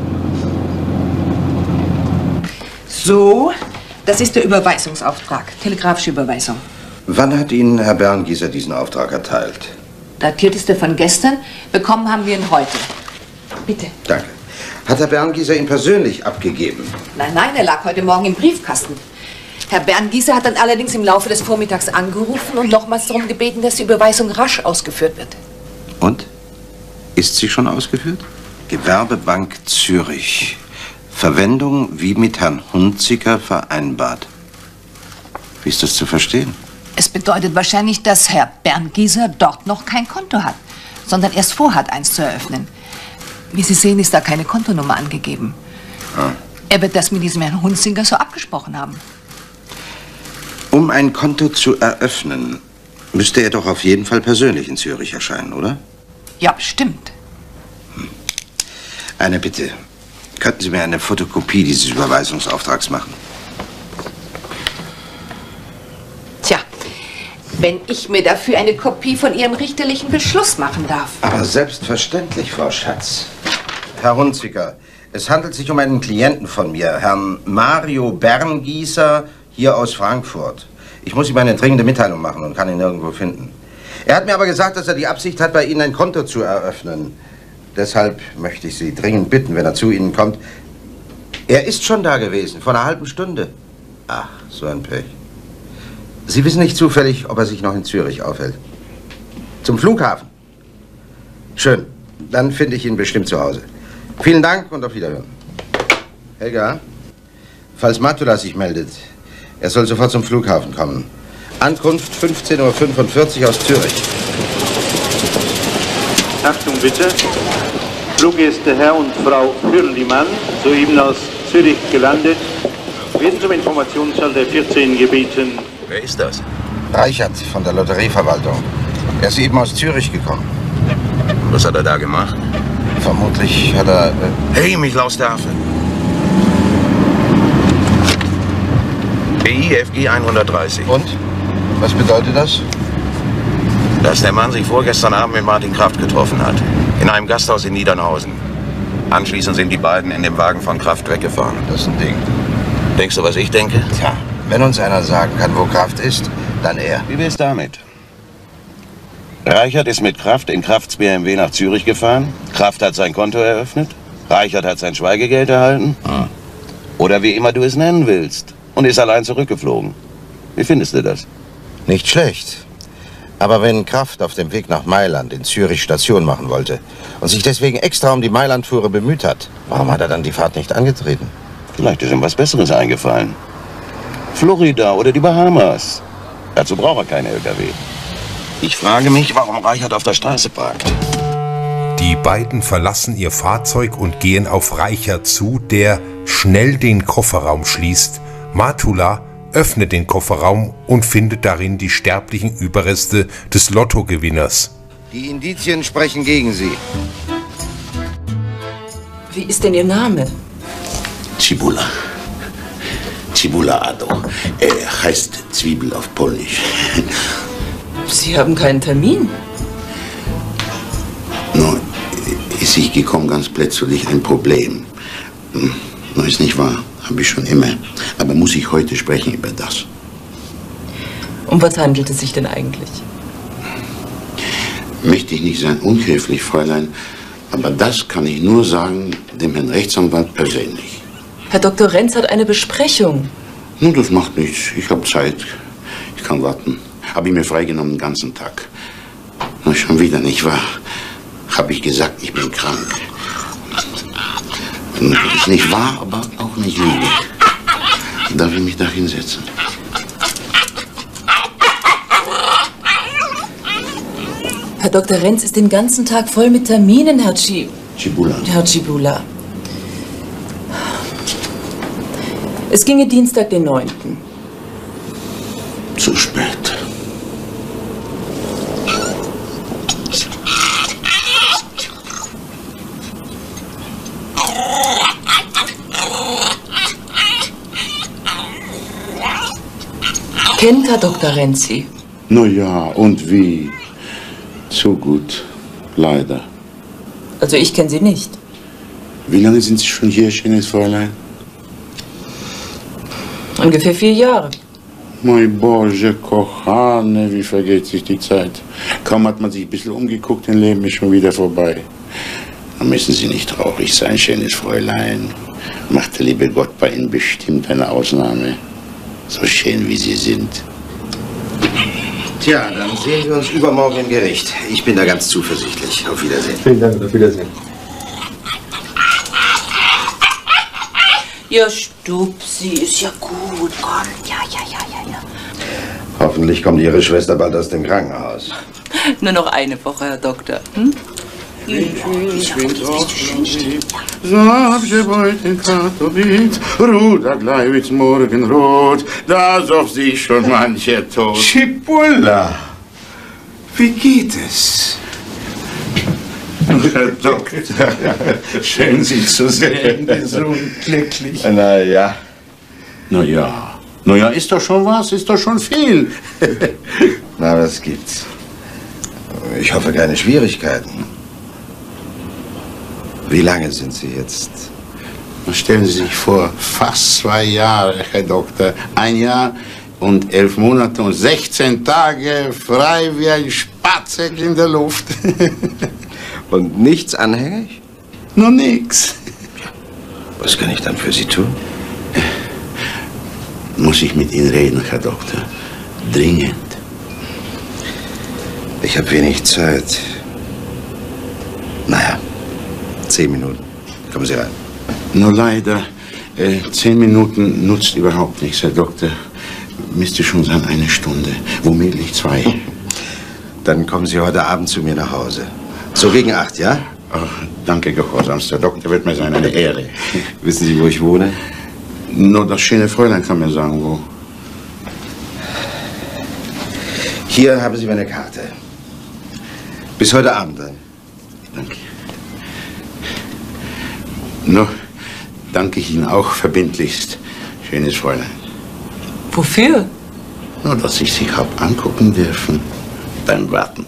So, das ist der Überweisungsauftrag. Telegrafische Überweisung. Wann hat Ihnen Herr Berngieser diesen Auftrag erteilt? Datiert ist er von gestern. Bekommen haben wir ihn heute. Bitte. Danke. Hat Herr Berngieser ihn persönlich abgegeben? Nein, nein, er lag heute Morgen im Briefkasten. Herr Berngieser hat dann allerdings im Laufe des Vormittags angerufen und nochmals darum gebeten, dass die Überweisung rasch ausgeführt wird. Und? Ist sie schon ausgeführt? Gewerbebank Zürich. Verwendung wie mit Herrn Hunziker vereinbart. Wie ist das zu verstehen? Es bedeutet wahrscheinlich, dass Herr Berngieser dort noch kein Konto hat, sondern erst vorhat, eins zu eröffnen. Wie Sie sehen, ist da keine Kontonummer angegeben. Ah. Er wird das mit diesem Herrn Hunziker so abgesprochen haben. Um ein Konto zu eröffnen, müsste er doch auf jeden Fall persönlich in Zürich erscheinen, oder? Ja, bestimmt. Hm. Eine Bitte. Könnten Sie mir eine Fotokopie dieses Überweisungsauftrags machen? Tja, wenn ich mir dafür eine Kopie von Ihrem richterlichen Beschluss machen darf. Aber selbstverständlich, Frau Schatz. Herr Hunziker, es handelt sich um einen Klienten von mir, Herrn Mario Berngieser, hier aus Frankfurt. Ich muss ihm eine dringende Mitteilung machen und kann ihn nirgendwo finden. Er hat mir aber gesagt, dass er die Absicht hat, bei Ihnen ein Konto zu eröffnen. Deshalb möchte ich Sie dringend bitten, wenn er zu Ihnen kommt. Er ist schon da gewesen, vor einer halben Stunde. Ach, so ein Pech. Sie wissen nicht zufällig, ob er sich noch in Zürich aufhält? Zum Flughafen? Schön. Dann finde ich ihn bestimmt zu Hause. Vielen Dank und auf Wiederhören. Helga, falls Matula sich meldet, er soll sofort zum Flughafen kommen. Ankunft fünfzehn Uhr fünfundvierzig aus Zürich. Achtung bitte. Fluggäste Herr und Frau Hürlimann, soeben aus Zürich gelandet, werden zum Informationsschalter vierzehn gebeten. Wer ist das? Reichert von der Lotterieverwaltung. Er ist eben aus Zürich gekommen. Was hat er da gemacht? Vermutlich hat er... Äh hey, Michlaus der Affe. B I F G hundertdreißig. Und? Was bedeutet das? Dass der Mann sich vorgestern Abend mit Martin Kraft getroffen hat. In einem Gasthaus in Niedernhausen. Anschließend sind die beiden in dem Wagen von Kraft weggefahren. Das ist ein Ding. Denkst du, was ich denke? Tja, wenn uns einer sagen kann, wo Kraft ist, dann er. Wie wär's damit? Reichert ist mit Kraft in Krafts B M W nach Zürich gefahren. Kraft hat sein Konto eröffnet. Reichert hat sein Schweigegeld erhalten. Hm. Oder wie immer du es nennen willst. Und ist allein zurückgeflogen. Wie findest du das? Nicht schlecht. Aber wenn Kraft auf dem Weg nach Mailand in Zürich Station machen wollte und sich deswegen extra um die Mailand-Fuhre bemüht hat, warum hat er dann die Fahrt nicht angetreten? Vielleicht ist ihm was Besseres eingefallen. Florida oder die Bahamas. Dazu braucht er keinen L K W. Ich frage mich, warum Reichert auf der Straße parkt. Die beiden verlassen ihr Fahrzeug und gehen auf Reichert zu, der schnell den Kofferraum schließt. Matula öffnet den Kofferraum und findet darin die sterblichen Überreste des Lottogewinners. Die Indizien sprechen gegen Sie. Wie ist denn Ihr Name? Cibula. Cibula Ado. Er heißt Zwiebel auf Polnisch. Sie haben keinen Termin? Nur ist ich gekommen ganz plötzlich ein Problem. Nur ist nicht wahr, habe ich schon immer. Aber muss ich heute sprechen über das. Um was handelt es sich denn eigentlich? Möchte ich nicht sein unhöflich, Fräulein, aber das kann ich nur sagen dem Herrn Rechtsanwalt persönlich. Herr Doktor Renz hat eine Besprechung. Nun, das macht nichts. Ich habe Zeit. Ich kann warten. Habe ich mir freigenommen den ganzen Tag. Na, schon wieder nicht wahr? Habe ich gesagt, ich bin krank. Das ist nicht wahr, aber auch nicht Lüge. Darf ich mich da hinsetzen? Herr Doktor Renz ist den ganzen Tag voll mit Terminen, Herr Chi... Cibula. Herr Cibula. Es ginge Dienstag, den neunten Zu spät. Kennt Herr Doktor Renzi? Na ja, und wie? So gut. Leider. Also ich kenne Sie nicht. Wie lange sind Sie schon hier, schönes Fräulein? Ungefähr vier Jahre. Mein Boże, kochane, wie vergeht sich die Zeit. Kaum hat man sich ein bisschen umgeguckt, dann Leben ist schon wieder vorbei. Da müssen Sie nicht traurig sein, schönes Fräulein. Macht der liebe Gott bei Ihnen bestimmt eine Ausnahme. So schön, wie Sie sind. Tja, dann sehen wir uns übermorgen im Gericht. Ich bin da ganz zuversichtlich. Auf Wiedersehen. Vielen Dank, auf Wiedersehen. Ja, Stupsi, ist ja gut. Komm, ja, ja, ja, ja, ja. Hoffentlich kommt Ihre Schwester bald aus dem Krankenhaus. Nur noch eine Woche, Herr Doktor. Hm? Zawsze Wojtek Katowic, Ruda Gleiwitz Morgenrot, da soff sich schon mancher tot. Cibula, wie geht es? Herr Doktor, schön Sie zu sehen, gesund, glücklich. Na ja. Na ja, na ja, ist doch schon was, ist doch schon viel. Na, was gibt's? Ich hoffe, keine Schwierigkeiten. Wie lange sind Sie jetzt? Stellen Sie sich vor, fast zwei Jahre, Herr Doktor. Ein Jahr und elf Monate und sechzehn Tage frei wie ein Spatzek in der Luft. Und nichts anhängig? Nur nix. Was kann ich dann für Sie tun? Muss ich mit Ihnen reden, Herr Doktor? Dringend. Ich habe wenig Zeit. Naja, zehn Minuten. Kommen Sie rein. Nur leider, äh, zehn Minuten nutzt überhaupt nichts, Herr Doktor. Müsste schon sein eine Stunde, womöglich zwei. Dann kommen Sie heute Abend zu mir nach Hause. So gegen acht, ja? Ach, danke, gehorsamster Doktor, wird mir sein eine Ehre. Wissen Sie, wo ich wohne? Nur das schöne Fräulein kann mir sagen, wo. Hier haben Sie meine Karte. Bis heute Abend dann. Danke. Nur danke ich Ihnen auch verbindlichst, schönes Fräulein. Wofür? Nur, dass ich Sie hab angucken dürfen beim Warten.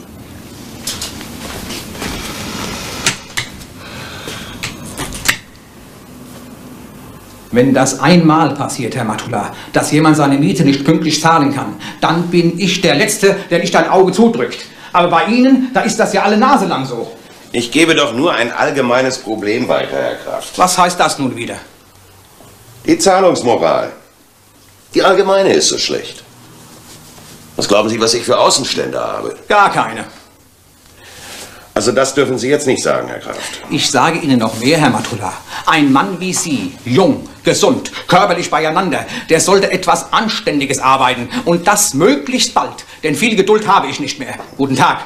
Wenn das einmal passiert, Herr Matula, dass jemand seine Miete nicht pünktlich zahlen kann, dann bin ich der Letzte, der nicht ein Auge zudrückt. Aber bei Ihnen, da ist das ja alle Nase lang so. Ich gebe doch nur ein allgemeines Problem weiter, Herr Kraft. Was heißt das nun wieder? Die Zahlungsmoral. Die allgemeine ist so schlecht. Was glauben Sie, was ich für Außenstände habe? Gar keine. Also das dürfen Sie jetzt nicht sagen, Herr Kraft. Ich sage Ihnen noch mehr, Herr Matula. Ein Mann wie Sie, jung, gesund, körperlich beieinander, der sollte etwas Anständiges arbeiten. Und das möglichst bald. Denn viel Geduld habe ich nicht mehr. Guten Tag.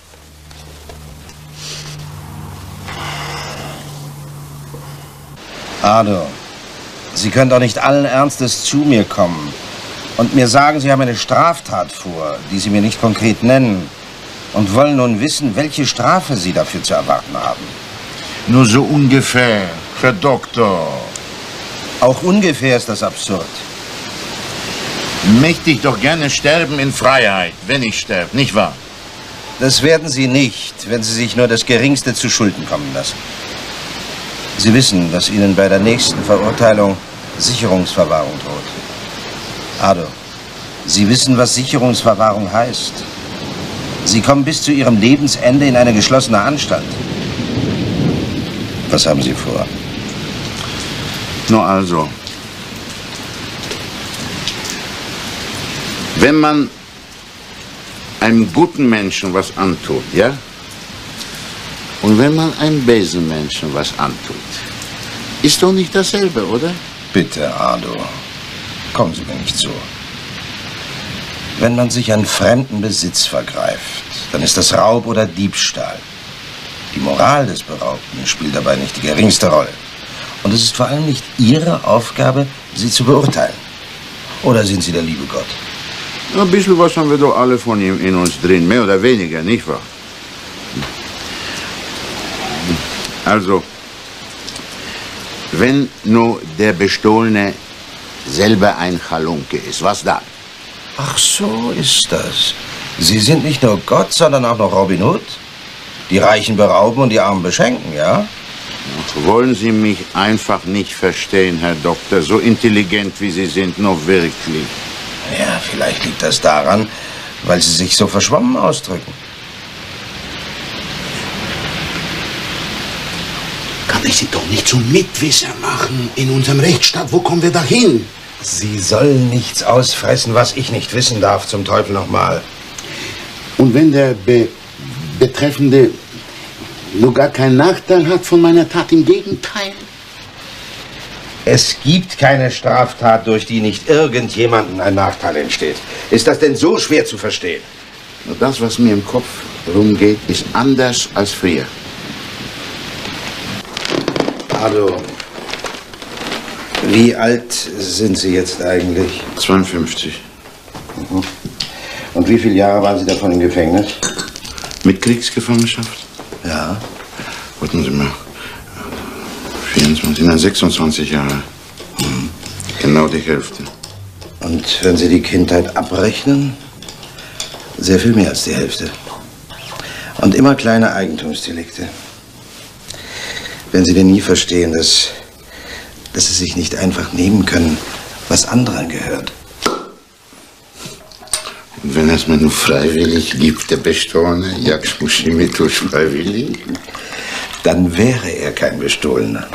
Ado, Sie können doch nicht allen Ernstes zu mir kommen und mir sagen, Sie haben eine Straftat vor, die Sie mir nicht konkret nennen, und wollen nun wissen, welche Strafe Sie dafür zu erwarten haben. Nur so ungefähr, Herr Doktor. Auch ungefähr ist das absurd. Möchte ich doch gerne sterben in Freiheit, wenn ich sterbe, nicht wahr? Das werden Sie nicht, wenn Sie sich nur das Geringste zu Schulden kommen lassen. Sie wissen, dass Ihnen bei der nächsten Verurteilung Sicherungsverwahrung droht. Ado, Sie wissen, was Sicherungsverwahrung heißt. Sie kommen bis zu Ihrem Lebensende in eine geschlossene Anstalt. Was haben Sie vor? Nur also, wenn man einem guten Menschen was antut, ja? Und wenn man einem bösen Menschen was antut, ist doch nicht dasselbe, oder? Bitte, Ado, kommen Sie mir nicht so. Wenn man sich an fremden Besitz vergreift, dann ist das Raub oder Diebstahl. Die Moral des Beraubten spielt dabei nicht die geringste Rolle. Und es ist vor allem nicht Ihre Aufgabe, sie zu beurteilen. Oder sind Sie der liebe Gott? Ein bisschen was haben wir doch alle von ihm in uns drin, mehr oder weniger, nicht wahr? Also, wenn nur der Bestohlene selber ein Halunke ist, was dann? Ach, so ist das. Sie sind nicht nur Gott, sondern auch noch Robin Hood. Die Reichen berauben und die Armen beschenken, ja? Wollen Sie mich einfach nicht verstehen, Herr Doktor, so intelligent wie Sie sind, noch wirklich? Ja, vielleicht liegt das daran, weil Sie sich so verschwommen ausdrücken. Kann ich Sie doch nicht zum Mitwisser machen in unserem Rechtsstaat. Wo kommen wir da hin? Sie sollen nichts ausfressen, was ich nicht wissen darf, zum Teufel nochmal. Und wenn der Be Betreffende nur gar keinen Nachteil hat von meiner Tat, im Gegenteil? Es gibt keine Straftat, durch die nicht irgendjemandem ein Nachteil entsteht. Ist das denn so schwer zu verstehen? Nur das, was mir im Kopf rumgeht, ist anders als früher. Ado, wie alt sind Sie jetzt eigentlich? zweiundfünfzig. Mhm. Und wie viele Jahre waren Sie davon im Gefängnis? Mit Kriegsgefangenschaft? Ja. Warten Sie mal. vierundzwanzig, nein, sechsundzwanzig Jahre. Mhm. Genau die Hälfte. Und wenn Sie die Kindheit abrechnen, sehr viel mehr als die Hälfte. Und immer kleine Eigentumsdelikte. Wenn Sie denn nie verstehen, dass, dass Sie sich nicht einfach nehmen können, was anderen gehört. Und wenn er es mir nur freiwillig gibt, der Bestohlene, jagst du sie mit durch freiwillig? Dann wäre er kein Bestohlener.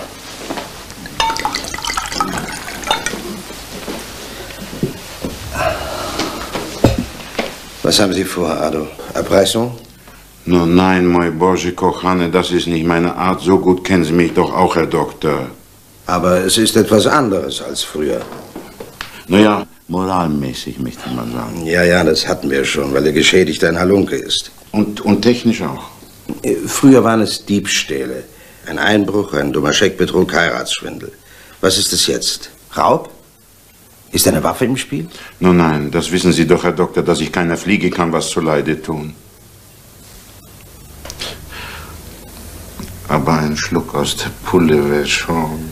Was haben Sie vor, Ado? Abreißung? No, nein, moi Boże kochane, das ist nicht meine Art. So gut kennen Sie mich doch auch, Herr Doktor. Aber es ist etwas anderes als früher. Naja, moralmäßig möchte man sagen. Ja, ja, das hatten wir schon, weil der Geschädigte ein Halunke ist. Und, und technisch auch? Früher waren es Diebstähle. Ein Einbruch, ein dummer Scheckbetrug, Heiratsschwindel. Was ist es jetzt? Raub? Ist eine Waffe im Spiel? No, nein, das wissen Sie doch, Herr Doktor, dass ich keiner Fliege kann was zuleide tun. Aber ein Schluck aus der Pulle wäre schon...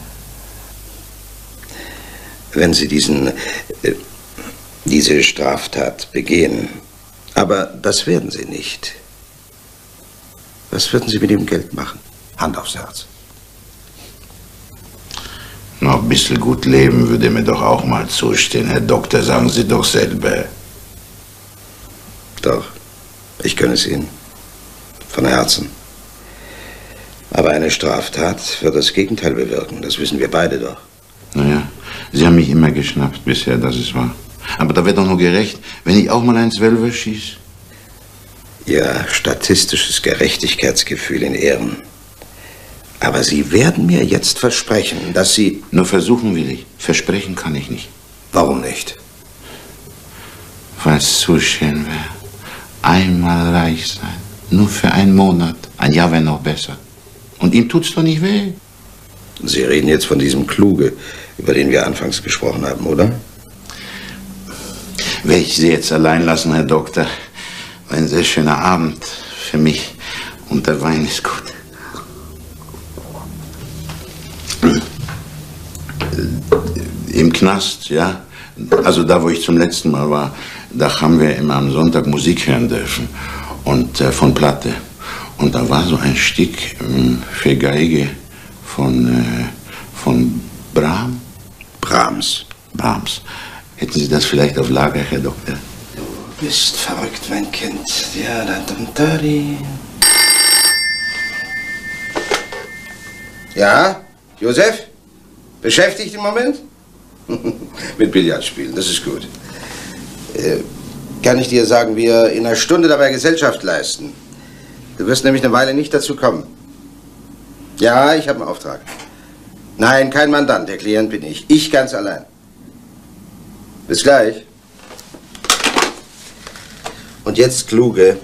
Wenn Sie diesen, äh, diese Straftat begehen, aber das werden Sie nicht. Was würden Sie mit dem Geld machen? Hand aufs Herz. Noch ein bisschen gut leben würde mir doch auch mal zustehen, Herr Doktor, sagen Sie doch selber. Doch, ich gönne es Ihnen. Von Herzen. Aber eine Straftat wird das Gegenteil bewirken, das wissen wir beide doch. Naja, Sie haben mich immer geschnappt bisher, das ist wahr. Aber da wird doch nur gerecht, wenn ich auch mal einen Zwölfer schieße. Ihr statistisches Gerechtigkeitsgefühl in Ehren. Aber Sie werden mir jetzt versprechen, dass Sie... Nur versuchen will ich. Versprechen kann ich nicht. Warum nicht? Weil es zu schön wäre. Einmal reich sein. Nur für einen Monat. Ein Jahr wäre noch besser. Und ihm tut's doch nicht weh. Sie reden jetzt von diesem Kluge, über den wir anfangs gesprochen haben, oder? Werde ich Sie jetzt allein lassen, Herr Doktor. Ein sehr schöner Abend für mich. Und der Wein ist gut. Im Knast, ja. Also da, wo ich zum letzten Mal war, da haben wir immer am Sonntag Musik hören dürfen. Und äh, von Platte. Und da war so ein Stück äh, für Geige von, äh, von Brahm. Brahms. Brahms. Hätten Sie das vielleicht auf Lager, Herr Doktor? Du bist verrückt, mein Kind. Ja, da, da, da, die. Ja, Josef? Beschäftigt im Moment? Mit Billard spielen, das ist gut. Äh, kann ich dir sagen, wir in einer Stunde dabei Gesellschaft leisten. Du wirst nämlich eine Weile nicht dazu kommen. Ja, ich habe einen Auftrag. Nein, kein Mandant, der Klient bin ich. Ich ganz allein. Bis gleich. Und jetzt Kluge.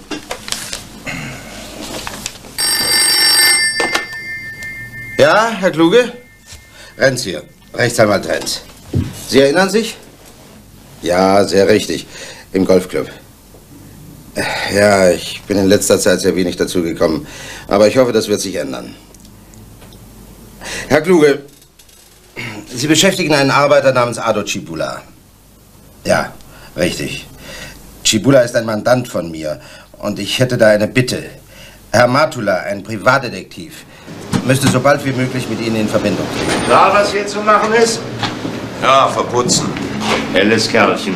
Ja, Herr Kluge? Renz hier. Rechtsanwalt Renz. Sie erinnern sich? Ja, sehr richtig. Im Golfclub. Ja, ich bin in letzter Zeit sehr wenig dazu gekommen. Aber ich hoffe, das wird sich ändern. Herr Kluge, Sie beschäftigen einen Arbeiter namens Ado Cibula. Ja, richtig. Cibula ist ein Mandant von mir und ich hätte da eine Bitte. Herr Matula, ein Privatdetektiv, müsste so bald wie möglich mit Ihnen in Verbindung treten. Klar, was hier zu machen ist? Ja, verputzen. Helles Kerlchen.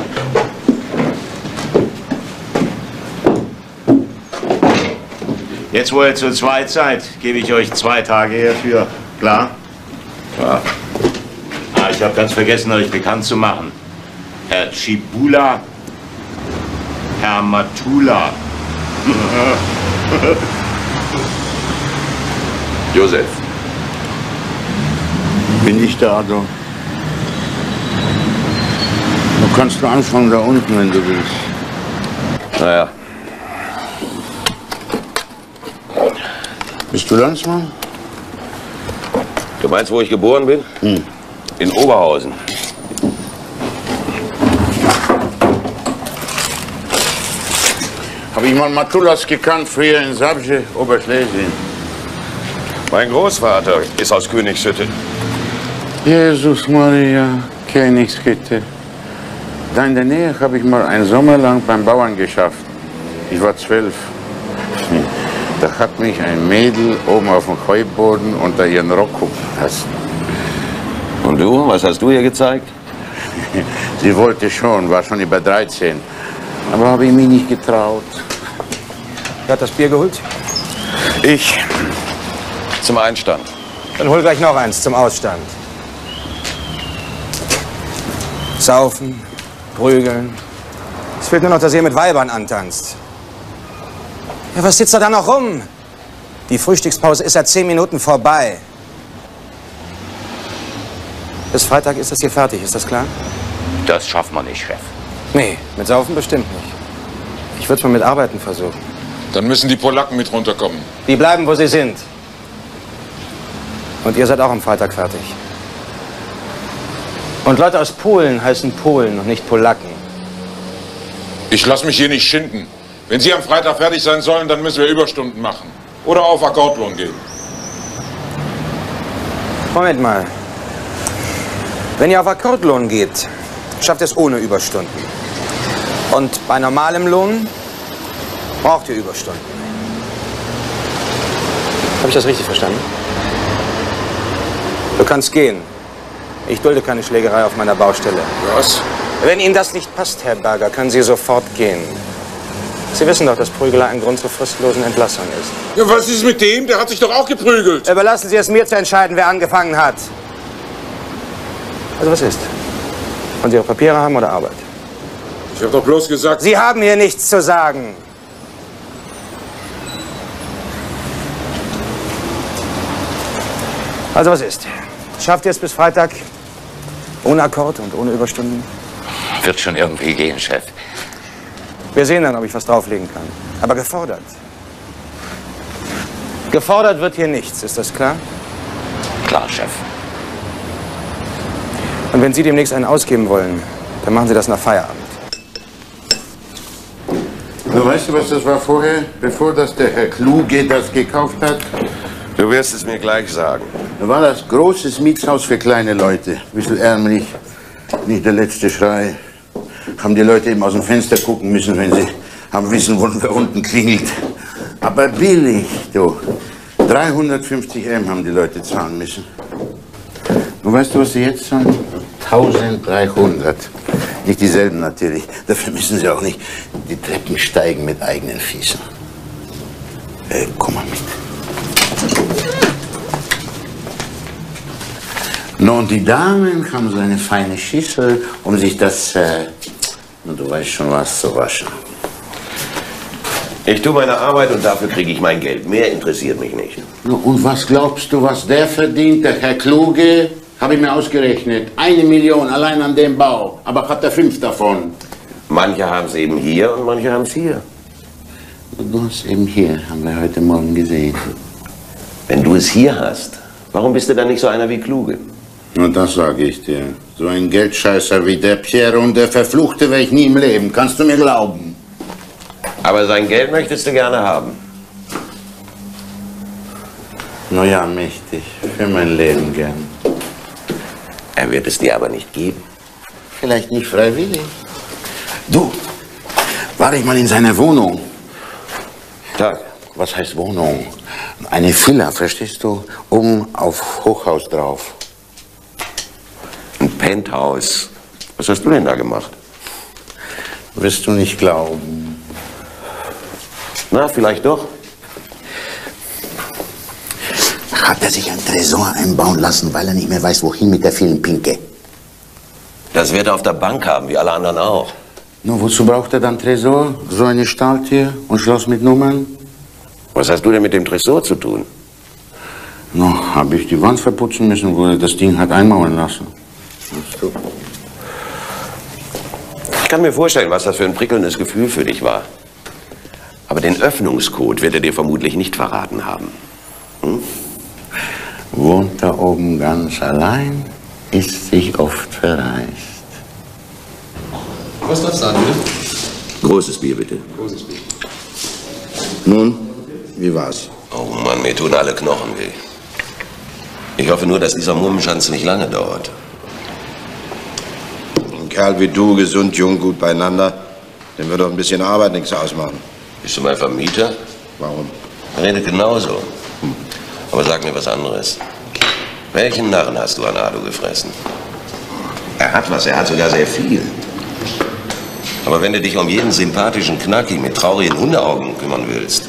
Jetzt, wo ihr zu zweit seid, gebe ich euch zwei Tage hierfür. Klar? Ja. Ah, ich habe ganz vergessen, euch bekannt zu machen. Herr Cibula, Herr Matula. Josef. Bin ich da, Ado? Du kannst nur anfangen da unten, wenn du willst. Naja. Bist du Landsmann? Du meinst, wo ich geboren bin? Hm. In Oberhausen. Habe ich mal Matulas gekannt, früher in Zabrze, Oberschlesien. Mein Großvater ist aus Königshütte. Jesus Maria, Königshütte. Da in der Nähe habe ich mal einen Sommer lang beim Bauern geschafft. Ich war zwölf. Da hat mich ein Mädel oben auf dem Heuboden unter ihren Rock gucken lassen. Und du, was hast du ihr gezeigt? Sie wollte schon, war schon über dreizehn. Aber habe ich mich nicht getraut. Wer hat das Bier geholt? Ich. Zum Einstand. Dann hol gleich noch eins zum Ausstand. Saufen, prügeln, Es fehlt nur noch, dass ihr mit Weibern antanzt. Ja, was sitzt da da noch rum? Die Frühstückspause ist seit zehn Minuten vorbei. Bis Freitag ist das hier fertig, ist das klar? Das schafft man nicht, Chef. Nee, mit Saufen bestimmt nicht. Ich würde es mal mit Arbeiten versuchen. Dann müssen die Polacken mit runterkommen. Die bleiben, wo sie sind. Und ihr seid auch am Freitag fertig. Und Leute aus Polen heißen Polen und nicht Polacken. Ich lasse mich hier nicht schinden. Wenn Sie am Freitag fertig sein sollen, dann müssen wir Überstunden machen. Oder auf Akkordlohn gehen. Moment mal. Wenn ihr auf Akkordlohn geht, schafft ihr es ohne Überstunden. Und bei normalem Lohn braucht ihr Überstunden. Habe ich das richtig verstanden? Du kannst gehen. Ich dulde keine Schlägerei auf meiner Baustelle. Was? Wenn Ihnen das nicht passt, Herr Berger, können Sie sofort gehen. Sie wissen doch, dass Prügelei ein Grund zur fristlosen Entlassung ist. Ja, was ist mit dem? Der hat sich doch auch geprügelt. Überlassen Sie es mir zu entscheiden, wer angefangen hat. Also was ist? Wollen Sie Ihre Papiere haben oder Arbeit? Ich habe doch bloß gesagt... Sie haben hier nichts zu sagen. Also was ist? Schafft ihr es bis Freitag? Ohne Akkord und ohne Überstunden? Wird schon irgendwie gehen, Chef. Wir sehen dann, ob ich was drauflegen kann. Aber gefordert. Gefordert wird hier nichts, ist das klar? Klar, Chef. Und wenn Sie demnächst einen ausgeben wollen, dann machen Sie das nach Feierabend. Du weißt du, was das war vorher, bevor das der Herr Kluge das gekauft hat? Du wirst es mir gleich sagen. Da war das großes Mietshaus für kleine Leute. Ein bisschen ärmlich, nicht der letzte Schrei. Haben die Leute eben aus dem Fenster gucken müssen, wenn sie haben wissen wollen, wer unten klingelt. Aber billig, du. dreihundertfünfzig M haben die Leute zahlen müssen. Und weißt du, was sie jetzt zahlen? eintausenddreihundert. Nicht dieselben natürlich. Dafür müssen sie auch nicht die Treppen steigen mit eigenen Füßen. Äh, komm mal mit. Nun, die Damen haben so eine feine Schüssel, um sich das, äh, du weißt schon was, zu waschen. Ich tue meine Arbeit und dafür kriege ich mein Geld. Mehr interessiert mich nicht. Und was glaubst du, was der verdient, der Herr Kluge? Habe ich mir ausgerechnet. Eine Million allein an dem Bau. Aber hat er fünf davon. Manche haben es eben hier und manche haben es hier. Du hast eben hier, haben wir heute Morgen gesehen. Wenn du es hier hast, warum bist du dann nicht so einer wie Kluge? Und das sage ich dir. So ein Geldscheißer wie der Pierre und der Verfluchte wäre ich nie im Leben. Kannst du mir glauben? Aber sein Geld möchtest du gerne haben. Na ja, mächtig. Für mein Leben gern. Er wird es dir aber nicht geben. Vielleicht nicht freiwillig. Du, war ich mal in seiner Wohnung. Tag. Was heißt Wohnung? Eine Villa, verstehst du? Oben auf Hochhaus drauf. Ein Penthouse. Was hast du denn da gemacht? Wirst du nicht glauben. Na, vielleicht doch. Hat er sich ein Tresor einbauen lassen, weil er nicht mehr weiß, wohin mit der vielen Pinke? Das wird er auf der Bank haben, wie alle anderen auch. Nur wozu braucht er dann Tresor? So eine Stahltür und Schloss mit Nummern? Was hast du denn mit dem Tresor zu tun? Na, habe ich die Wand verputzen müssen, wo er das Ding hat einmauern lassen. Weißt du? Ich kann mir vorstellen, was das für ein prickelndes Gefühl für dich war. Aber den Öffnungscode wird er dir vermutlich nicht verraten haben. Hm? Wohnt da oben ganz allein, ist sich oft verreist. Was darf's sein, bitte? Großes Bier, bitte. Großes Bier. Nun, wie war's? Oh Mann, mir tun alle Knochen weh. Ich hoffe nur, dass dieser Mummenschanz nicht lange dauert. Ein Kerl wie du, gesund, jung, gut beieinander, dem wird doch ein bisschen Arbeit nichts ausmachen. Bist du mein Vermieter? Warum? Er redet genauso. Hm. Aber sag mir was anderes. Welchen Narren hast du an Ado gefressen? Er hat was, er hat sogar sehr viel. Aber wenn du dich um jeden sympathischen Knacki mit traurigen Hundeaugen kümmern willst.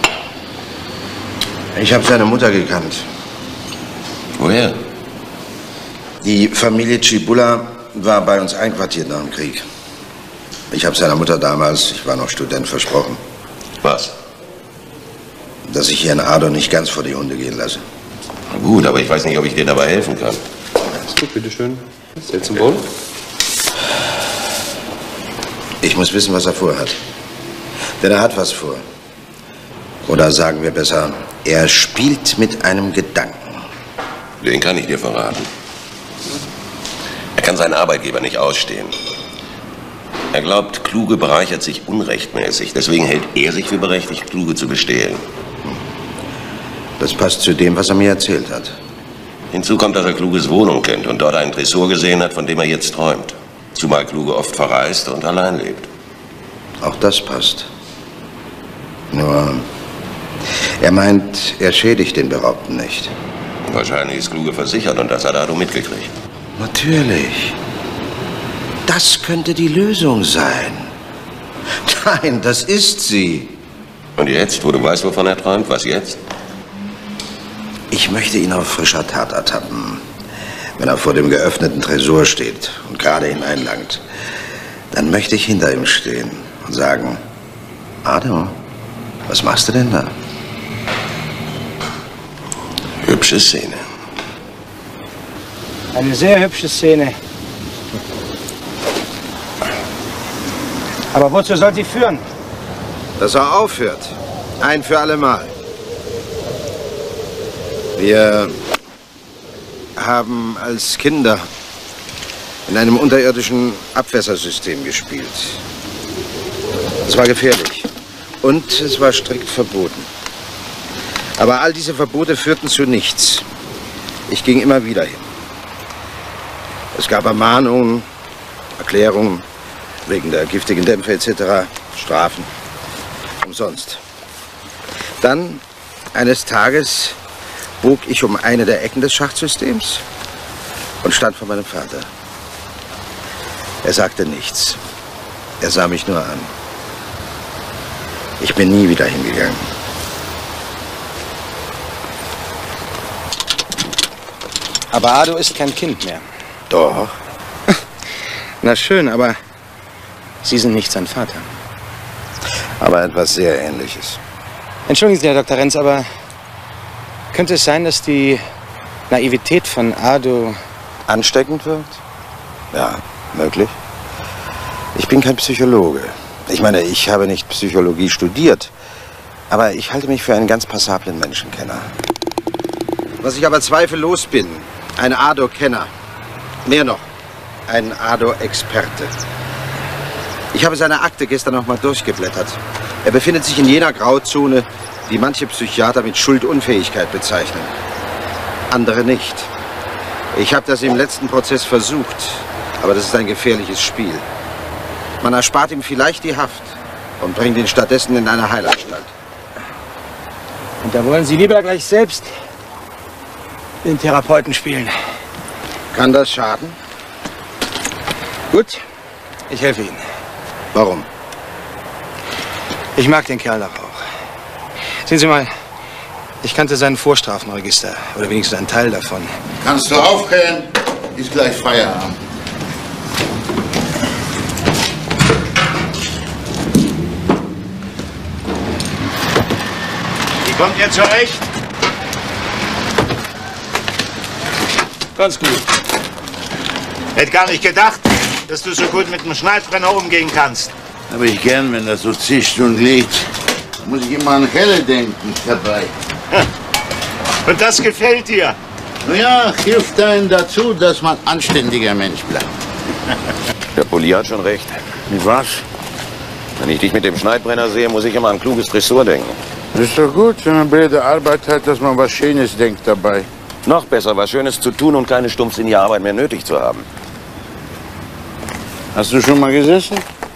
Ich habe seine Mutter gekannt. Woher? Die Familie Cibulla war bei uns einquartiert nach dem Krieg. Ich habe seiner Mutter damals, ich war noch Student, versprochen. Was? Dass ich Ihren Ado nicht ganz vor die Hunde gehen lasse. Na gut, aber ich weiß nicht, ob ich dir dabei helfen kann. Ist gut, bitteschön. Jetzt zum Boden. Ich muss wissen, was er vorhat. Denn er hat was vor. Oder sagen wir besser, er spielt mit einem Gedanken. Den kann ich dir verraten. Er kann seinen Arbeitgeber nicht ausstehen. Er glaubt, Kluge bereichert sich unrechtmäßig. Deswegen hält er sich für berechtigt, Kluge zu bestehlen. Das passt zu dem, was er mir erzählt hat. Hinzu kommt, dass er Kluges Wohnung kennt und dort einen Tresor gesehen hat, von dem er jetzt träumt. Zumal Kluge oft verreist und allein lebt. Auch das passt. Nur, er meint, er schädigt den Beraubten nicht. Wahrscheinlich ist Kluge versichert und das hat Ado mitgekriegt. Natürlich. Das könnte die Lösung sein. Nein, das ist sie. Und jetzt, wo du weißt, wovon er träumt, was jetzt? Ich möchte ihn auf frischer Tat ertappen. Wenn er vor dem geöffneten Tresor steht und gerade hineinlangt, dann möchte ich hinter ihm stehen und sagen, Ado, was machst du denn da? Hübsche Szene. Eine sehr hübsche Szene. Aber wozu soll sie führen? Dass er aufhört. Ein für alle Mal. Wir haben als Kinder in einem unterirdischen Abwässersystem gespielt. Es war gefährlich und es war strikt verboten. Aber all diese Verbote führten zu nichts. Ich ging immer wieder hin. Es gab Ermahnungen, Erklärungen wegen der giftigen Dämpfe et cetera, Strafen, umsonst. Dann, eines Tages, bog ich um eine der Ecken des Schachtsystems und stand vor meinem Vater. Er sagte nichts. Er sah mich nur an. Ich bin nie wieder hingegangen. Aber Ado ist kein Kind mehr. Doch. Na schön, aber Sie sind nicht sein Vater. Aber etwas sehr Ähnliches. Entschuldigen Sie, Herr Doktor Renz, aber könnte es sein, dass die Naivität von Ado ansteckend wirkt? Ja, möglich. Ich bin kein Psychologe. Ich meine, ich habe nicht Psychologie studiert. Aber ich halte mich für einen ganz passablen Menschenkenner. Was ich aber zweifellos bin, ein Ado-Kenner. Mehr noch, ein Ado-Experte. Ich habe seine Akte gestern noch mal durchgeblättert. Er befindet sich in jener Grauzone, die manche Psychiater mit Schuldunfähigkeit bezeichnen. Andere nicht. Ich habe das im letzten Prozess versucht, aber das ist ein gefährliches Spiel. Man erspart ihm vielleicht die Haft und bringt ihn stattdessen in eine Heilanstalt. Und da wollen Sie lieber gleich selbst den Therapeuten spielen. Kann das schaden? Gut, ich helfe Ihnen. Warum? Ich mag den Kerl doch auch. Sehen Sie mal, ich kannte sein Vorstrafenregister. Oder wenigstens einen Teil davon. Kannst du aufhören? Ist gleich Feierabend. Wie kommt ihr zurecht? Ganz gut. Hätte gar nicht gedacht, dass du so gut mit dem Schneidbrenner umgehen kannst. Aber ich gern, wenn das so zischt und liegt. Da muss ich immer an Helle denken dabei. Und das gefällt dir? Naja, hilft einem dazu, dass man anständiger Mensch bleibt. Der Pulli hat schon recht. Wie was? Wenn ich dich mit dem Schneidbrenner sehe, muss ich immer an kluges Tresor denken. Das ist doch gut, wenn man bei der Arbeit hat, dass man was Schönes denkt dabei. Noch besser, was Schönes zu tun und keine stumpfsinnige Arbeit mehr nötig zu haben. Hast du schon mal gesessen?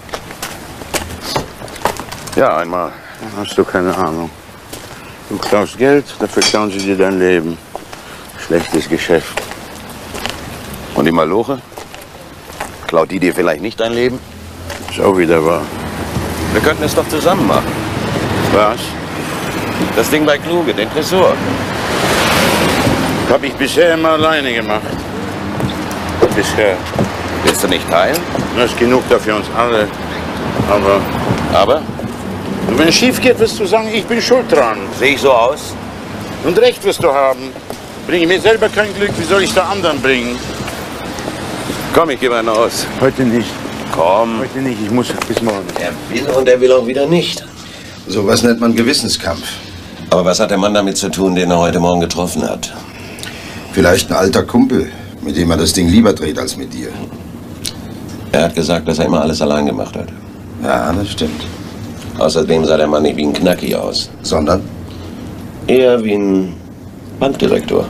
Ja, einmal. Hast du keine Ahnung. Du klaust Geld, dafür klauen sie dir dein Leben. Schlechtes Geschäft. Und die Maloche? Klaut die dir vielleicht nicht dein Leben? Ist auch wieder wahr. Wir könnten es doch zusammen machen. Was? Das Ding bei Kluge, den Tresor. Hab ich bisher immer alleine gemacht. Bisher. Willst du nicht teilen? Das ist genug da für uns alle. Aber... Aber? Wenn es schief geht, wirst du sagen, ich bin schuld dran. Sehe ich so aus? Und recht wirst du haben. Bringe mir selber kein Glück, wie soll ich da anderen bringen? Komm, ich gebe einen aus. Heute nicht. Komm. Heute nicht, ich muss bis morgen. Er will und er will auch wieder nicht. Sowas nennt man Gewissenskampf. Aber was hat der Mann damit zu tun, den er heute Morgen getroffen hat? Vielleicht ein alter Kumpel, mit dem er das Ding lieber dreht als mit dir. Er hat gesagt, dass er immer alles allein gemacht hat. Ja, das stimmt. Außerdem sah der Mann nicht wie ein Knacki aus. Sondern? Eher wie ein Bankdirektor.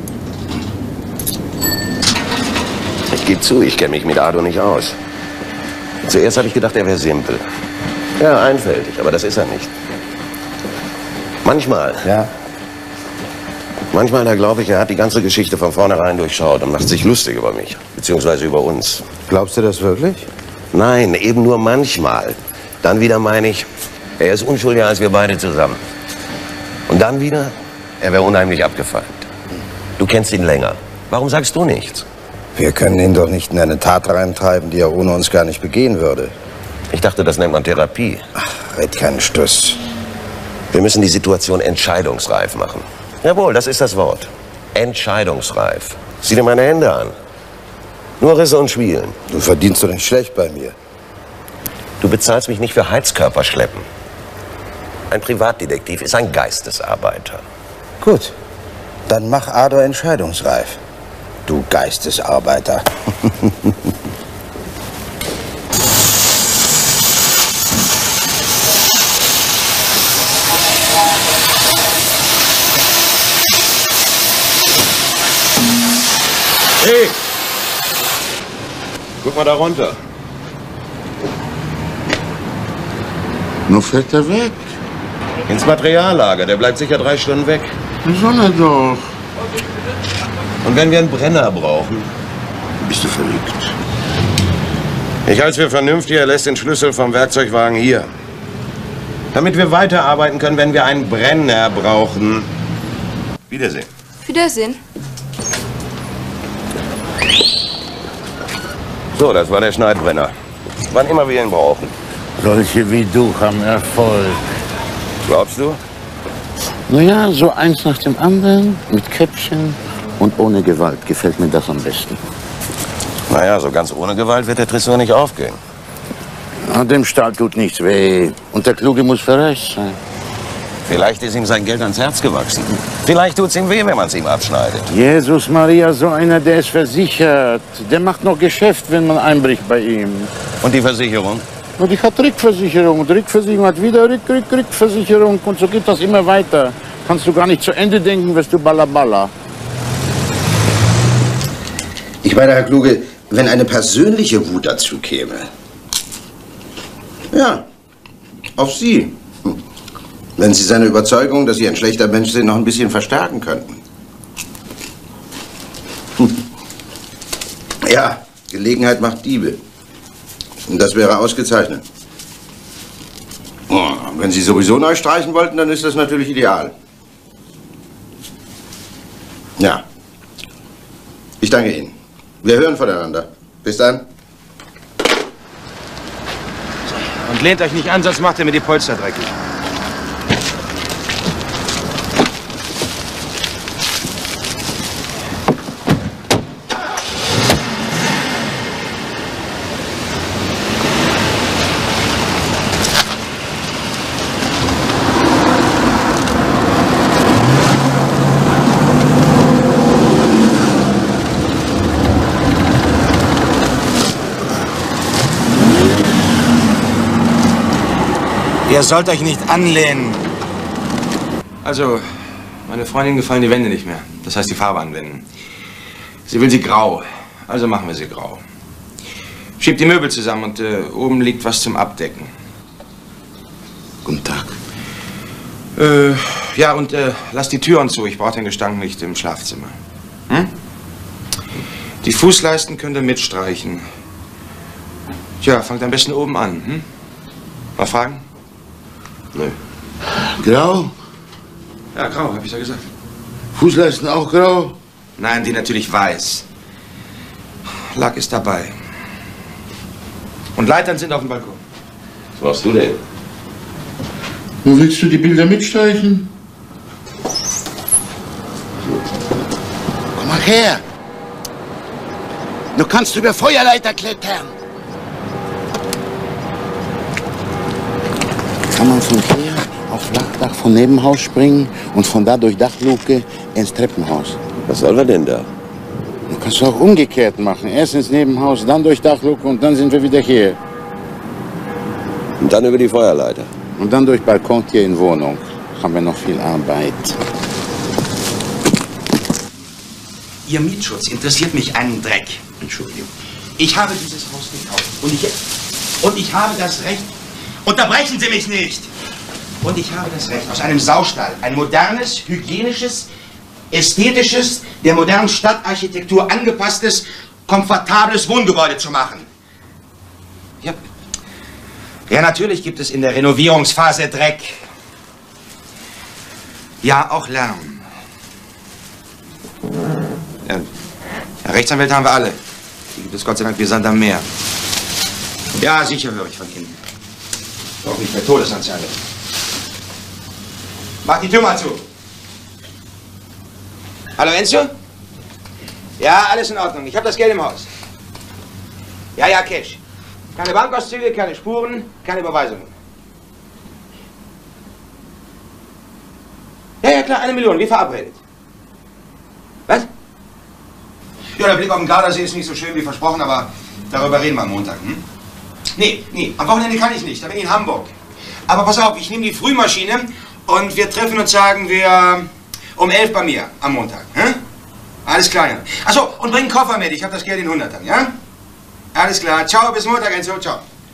Ich gebe zu, ich kenne mich mit Ado nicht aus. Zuerst habe ich gedacht, er wäre simpel. Ja, einfältig, aber das ist er nicht. Manchmal. Ja. Manchmal, da glaube ich, er hat die ganze Geschichte von vornherein durchschaut und macht sich lustig über mich. Beziehungsweise über uns. Glaubst du das wirklich? Nein, eben nur manchmal. Dann wieder meine ich, er ist unschuldiger als wir beide zusammen. Und dann wieder, er wäre unheimlich abgefallen. Du kennst ihn länger. Warum sagst du nichts? Wir können ihn doch nicht in eine Tat reintreiben, die er ohne uns gar nicht begehen würde. Ich dachte, das nennt man Therapie. Ach, red keinen Stuss. Wir müssen die Situation entscheidungsreif machen. Jawohl, das ist das Wort. Entscheidungsreif. Sieh dir meine Hände an. Nur Risse und Schwielen. Du verdienst doch nicht schlecht bei mir. Du bezahlst mich nicht für Heizkörperschleppen. Ein Privatdetektiv ist ein Geistesarbeiter. Gut, dann mach Ado entscheidungsreif. Du Geistesarbeiter. Hey! Guck mal da runter. Nur fährt er weg. Ins Materiallager. Der bleibt sicher drei Stunden weg. Soll er doch. Und wenn wir einen Brenner brauchen? Bist du verrückt? Ich halte es für vernünftig, er lässt den Schlüssel vom Werkzeugwagen hier. Damit wir weiterarbeiten können, wenn wir einen Brenner brauchen. Wiedersehen. Wiedersehen. So, das war der Schneidbrenner. Wann immer wir ihn brauchen. Solche wie du haben Erfolg. Glaubst du? Naja, so eins nach dem anderen, mit Käppchen und ohne Gewalt gefällt mir das am besten. Naja, so ganz ohne Gewalt wird der Tresor nicht aufgehen. Na, dem Stahl tut nichts weh. Und der Kluge muss verrecht sein. Vielleicht ist ihm sein Geld ans Herz gewachsen. Vielleicht tut's ihm weh, wenn man es ihm abschneidet. Jesus Maria, so einer, der ist versichert. Der macht noch Geschäft, wenn man einbricht bei ihm. Und die Versicherung? Und ich hat Rückversicherung. Und Rückversicherung hat wieder Rück, Rück, Rückversicherung. Und so geht das immer weiter. Kannst du gar nicht zu Ende denken, wirst du balla. Ich meine, Herr Kluge, wenn eine persönliche Wut dazu käme. Ja, auf Sie. Hm. Wenn Sie seine Überzeugung, dass Sie ein schlechter Mensch sind, noch ein bisschen verstärken könnten. Hm. Ja, Gelegenheit macht Diebe. Und das wäre ausgezeichnet. Oh, wenn Sie sowieso neu streichen wollten, dann ist das natürlich ideal. Ja. Ich danke Ihnen. Wir hören voneinander. Bis dann. Und lehnt euch nicht an, sonst macht ihr mir die Polster dreckig. Ihr sollt euch nicht anlehnen. Also, meine Freundin gefallen die Wände nicht mehr. Das heißt, die Farbe anwenden. Sie will sie grau. Also machen wir sie grau. Schiebt die Möbel zusammen und äh, oben liegt was zum Abdecken. Guten Tag. Äh, ja, und äh, lasst die Türen zu. Ich brauche den Gestank nicht im Schlafzimmer. Hm? Die Fußleisten könnt ihr mitstreichen. Tja, fangt am besten oben an. Hm? Mal fragen? Nö. Grau? Ja, grau, hab ich ja gesagt. Fußleisten auch grau? Nein, die natürlich weiß. Lack ist dabei. Und Leitern sind auf dem Balkon. Was machst du denn? Wo willst du die Bilder mitstreichen? Komm mal her. Du kannst über Feuerleiter klettern. Kann man von hier auf Flachdach vom Nebenhaus springen und von da durch Dachluke ins Treppenhaus. Was soll wir denn da? Du kannst auch umgekehrt machen. Erst ins Nebenhaus, dann durch Dachluke und dann sind wir wieder hier. Und dann über die Feuerleiter. Und dann durch Balkon hier in Wohnung. Haben wir noch viel Arbeit. Ihr Mietschutz interessiert mich einen Dreck. Entschuldigung. Ich habe dieses Haus gekauft. Und ich, und ich habe das Recht... Unterbrechen Sie mich nicht! Und ich habe das Recht, aus einem Saustall ein modernes, hygienisches, ästhetisches, der modernen Stadtarchitektur angepasstes, komfortables Wohngebäude zu machen. Ja. Ja, natürlich gibt es in der Renovierungsphase Dreck. Ja, auch Lärm. Ja, ja, Rechtsanwälte haben wir alle. Die gibt es Gott sei Dank wie Sand am Meer. Ja, sicher höre ich von Ihnen. Doch nicht mehr Todesanzeige. Mach die Tür mal zu. Hallo, Enzo? Ja, alles in Ordnung. Ich habe das Geld im Haus. Ja, ja, Cash. Keine Bankauszüge, keine Spuren, keine Überweisungen. Ja, ja, klar, eine Million, wie verabredet. Was? Ja, der Blick auf den Gardasee ist nicht so schön wie versprochen, aber darüber reden wir am Montag. Hm? Nee, nee, am Wochenende kann ich nicht, da bin ich in Hamburg. Aber pass auf, ich nehme die Frühmaschine und wir treffen uns, sagen wir, um elf bei mir am Montag. Hm? Alles klar, ja. Achso, und bring einen Koffer mit, ich habe das Geld in Hundertern, ja? Alles klar, ciao, bis Montag, Enzo, ciao.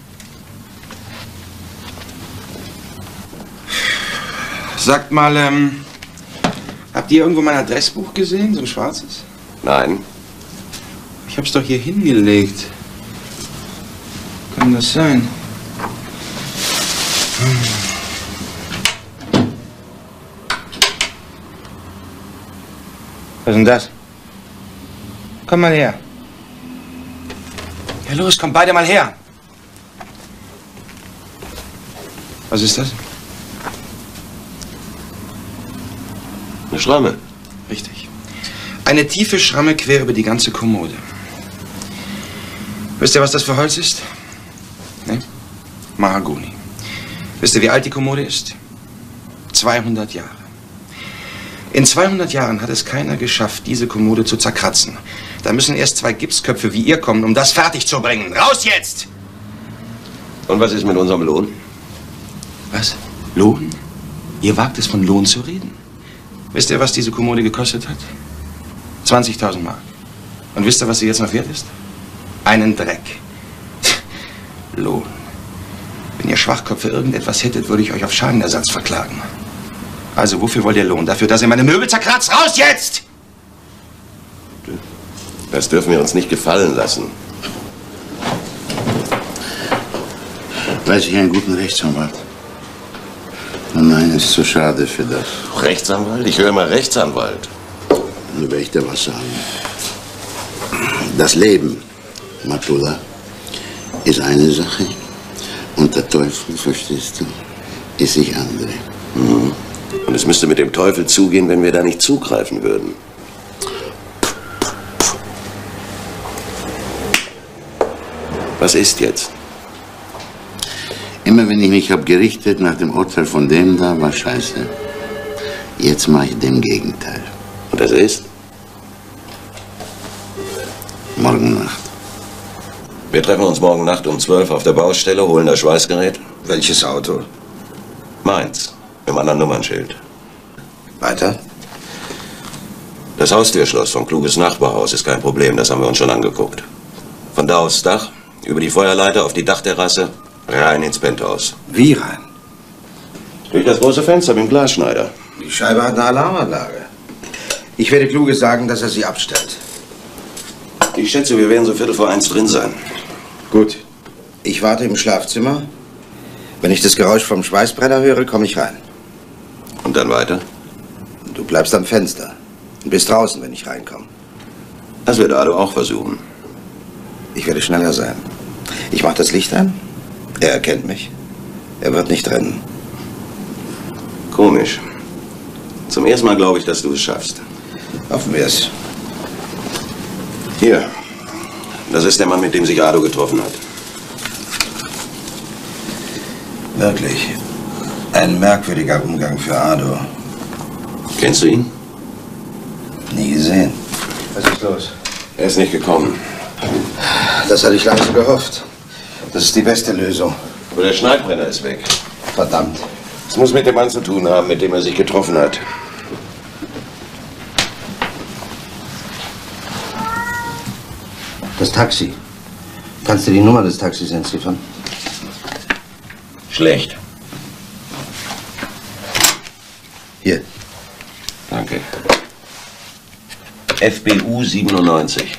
Sagt mal, ähm, habt ihr irgendwo mein Adressbuch gesehen, so ein schwarzes? Nein. Ich hab's doch hier hingelegt. Kann das sein? Hm. Was ist denn das? Komm mal her. Ja, los, kommt beide mal her. Was ist das? Eine Schramme. Richtig. Eine tiefe Schramme quer über die ganze Kommode. Wisst ihr, was das für Holz ist? Ne? Mahagoni. Wisst ihr, wie alt die Kommode ist? zweihundert Jahre. In zweihundert Jahren hat es keiner geschafft, diese Kommode zu zerkratzen. Da müssen erst zwei Gipsköpfe wie ihr kommen, um das fertig zu bringen. Raus jetzt! Und was ist mit unserem Lohn? Was? Lohn? Ihr wagt es, von Lohn zu reden. Wisst ihr, was diese Kommode gekostet hat? zwanzigtausend Mark. Und wisst ihr, was sie jetzt noch wert ist? Einen Dreck. Lohn. Wenn ihr Schwachköpfe irgendetwas hättet, würde ich euch auf Schadenersatz verklagen. Also, wofür wollt ihr Lohn? Dafür, dass ihr meine Möbel zerkratzt? Raus jetzt! Das dürfen wir uns nicht gefallen lassen. Weiß ich einen guten Rechtsanwalt? Oh nein, es ist zu schade für das. Rechtsanwalt? Ich höre immer Rechtsanwalt. Dann werde ich dir was sagen. Das Leben, Matula, ist eine Sache und der Teufel, verstehst du, ist sich andere. Mhm. Und es müsste mit dem Teufel zugehen, wenn wir da nicht zugreifen würden. Was ist jetzt? Immer wenn ich mich habe gerichtet nach dem Urteil von dem da, war scheiße. Jetzt mache ich dem Gegenteil. Und das ist? Morgen Nacht. Wir treffen uns morgen Nacht um zwölf auf der Baustelle, holen das Schweißgerät. Welches Auto? Meins. Mit einem anderen Nummernschild. Weiter? Das Haustürschloss vom Kluges Nachbarhaus ist kein Problem, das haben wir uns schon angeguckt. Von da aufs Dach, über die Feuerleiter auf die Dachterrasse, rein ins Penthouse. Wie rein? Durch das große Fenster mit dem Glasschneider. Die Scheibe hat eine Alarmanlage. Ich werde Kluge sagen, dass er sie abstellt. Ich schätze, wir werden so viertel vor eins drin sein. Gut. Ich warte im Schlafzimmer. Wenn ich das Geräusch vom Schweißbrenner höre, komme ich rein. Und dann weiter? Du bleibst am Fenster und bist draußen, wenn ich reinkomme. Das wird Ado auch versuchen. Ich werde schneller sein. Ich mache das Licht an. Er erkennt mich. Er wird nicht rennen. Komisch. Zum ersten Mal glaube ich, dass du es schaffst. Hoffen wir es. Hier. Das ist der Mann, mit dem sich Ado getroffen hat. Wirklich. Ein merkwürdiger Umgang für Ado. Kennst du ihn? Nie gesehen. Was ist los? Er ist nicht gekommen. Das hatte ich lange so gehofft. Das ist die beste Lösung. Aber der Schneidbrenner ist weg. Verdammt. Das muss mit dem Mann zu tun haben, mit dem er sich getroffen hat. Das Taxi. Kannst du die Nummer des Taxis entziffern? Schlecht. Hier. Danke. F B U siebenundneunzig.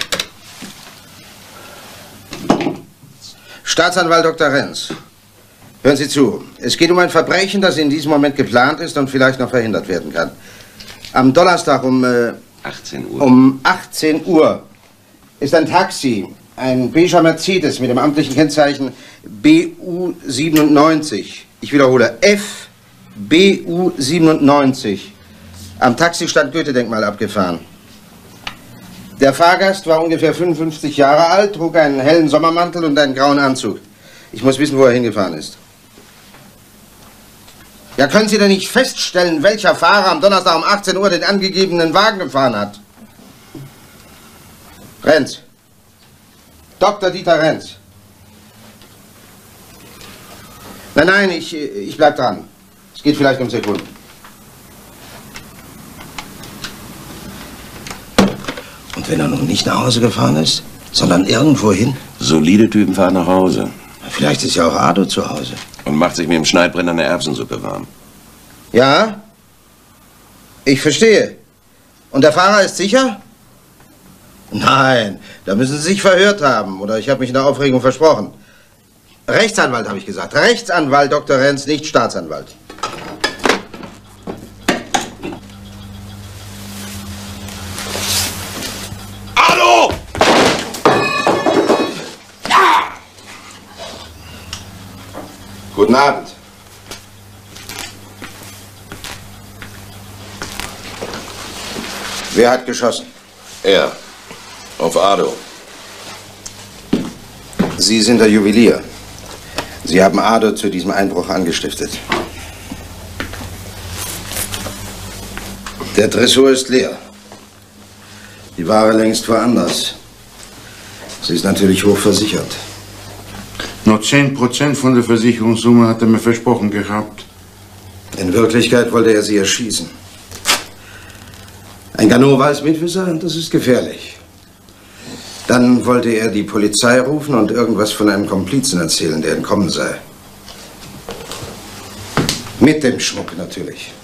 Staatsanwalt Doktor Renz. Hören Sie zu. Es geht um ein Verbrechen, das in diesem Moment geplant ist und vielleicht noch verhindert werden kann. Am Donnerstag um, äh, achtzehn Uhr. um achtzehn Uhr ist ein Taxi, ein beiger Mercedes mit dem amtlichen Kennzeichen B U siebenundneunzig. Ich wiederhole, F B U siebenundneunzig. Am Taxistand Goethe-Denkmal abgefahren. Der Fahrgast war ungefähr fünfundfünfzig Jahre alt, trug einen hellen Sommermantel und einen grauen Anzug. Ich muss wissen, wo er hingefahren ist. Ja, können Sie denn nicht feststellen, welcher Fahrer am Donnerstag um achtzehn Uhr den angegebenen Wagen gefahren hat? Renz. Doktor Dieter Renz. Nein, nein, ich, ich bleib dran. Es geht vielleicht um Sekunden. Und wenn er nun nicht nach Hause gefahren ist, sondern irgendwo hin? Solide Typen fahren nach Hause. Vielleicht ist ja auch Ado zu Hause. Und macht sich mit dem Schneidbrenner eine Erbsensuppe warm. Ja? Ich verstehe. Und der Fahrer ist sicher? Nein, da müssen Sie sich verhört haben. Oder ich habe mich in der Aufregung versprochen. Rechtsanwalt, habe ich gesagt. Rechtsanwalt, Doktor Renz, nicht Staatsanwalt. Hallo! Guten Abend. Wer hat geschossen? Er. Auf Ado. Sie sind der Juwelier. Sie haben Ado zu diesem Einbruch angestiftet. Der Tresor ist leer. Die Ware längst woanders. Sie ist natürlich hoch versichert. Nur zehn Prozent von der Versicherungssumme hat er mir versprochen gehabt. In Wirklichkeit wollte er sie erschießen. Ein Ganova als Mitwisser, das ist gefährlich. Dann wollte er die Polizei rufen und irgendwas von einem Komplizen erzählen, der entkommen sei. Mit dem Schmuck natürlich.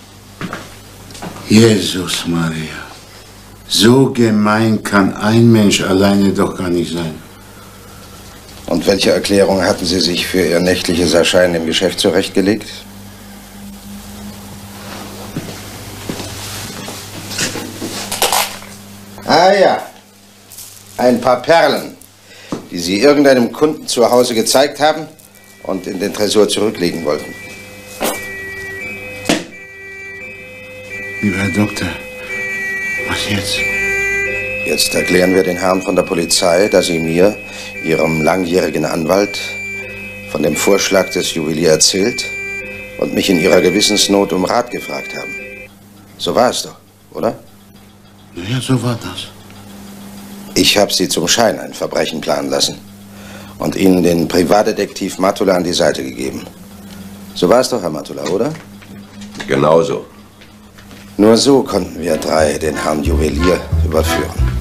Jesus Maria. So gemein kann ein Mensch alleine doch gar nicht sein. Und welche Erklärung hatten Sie sich für Ihr nächtliches Erscheinen im Geschäft zurechtgelegt? Ah ja, ein paar Perlen, die Sie irgendeinem Kunden zu Hause gezeigt haben und in den Tresor zurücklegen wollten. Lieber Herr Doktor, was jetzt? Jetzt erklären wir den Herrn von der Polizei, dass Sie mir, Ihrem langjährigen Anwalt, von dem Vorschlag des Juweliers erzählt und mich in Ihrer Gewissensnot um Rat gefragt haben. So war es doch, oder? Ja, so war das. Ich habe Sie zum Schein ein Verbrechen planen lassen und Ihnen den Privatdetektiv Matula an die Seite gegeben. So war es doch, Herr Matula, oder? Genauso. Nur so konnten wir drei den Herrn Juwelier überführen.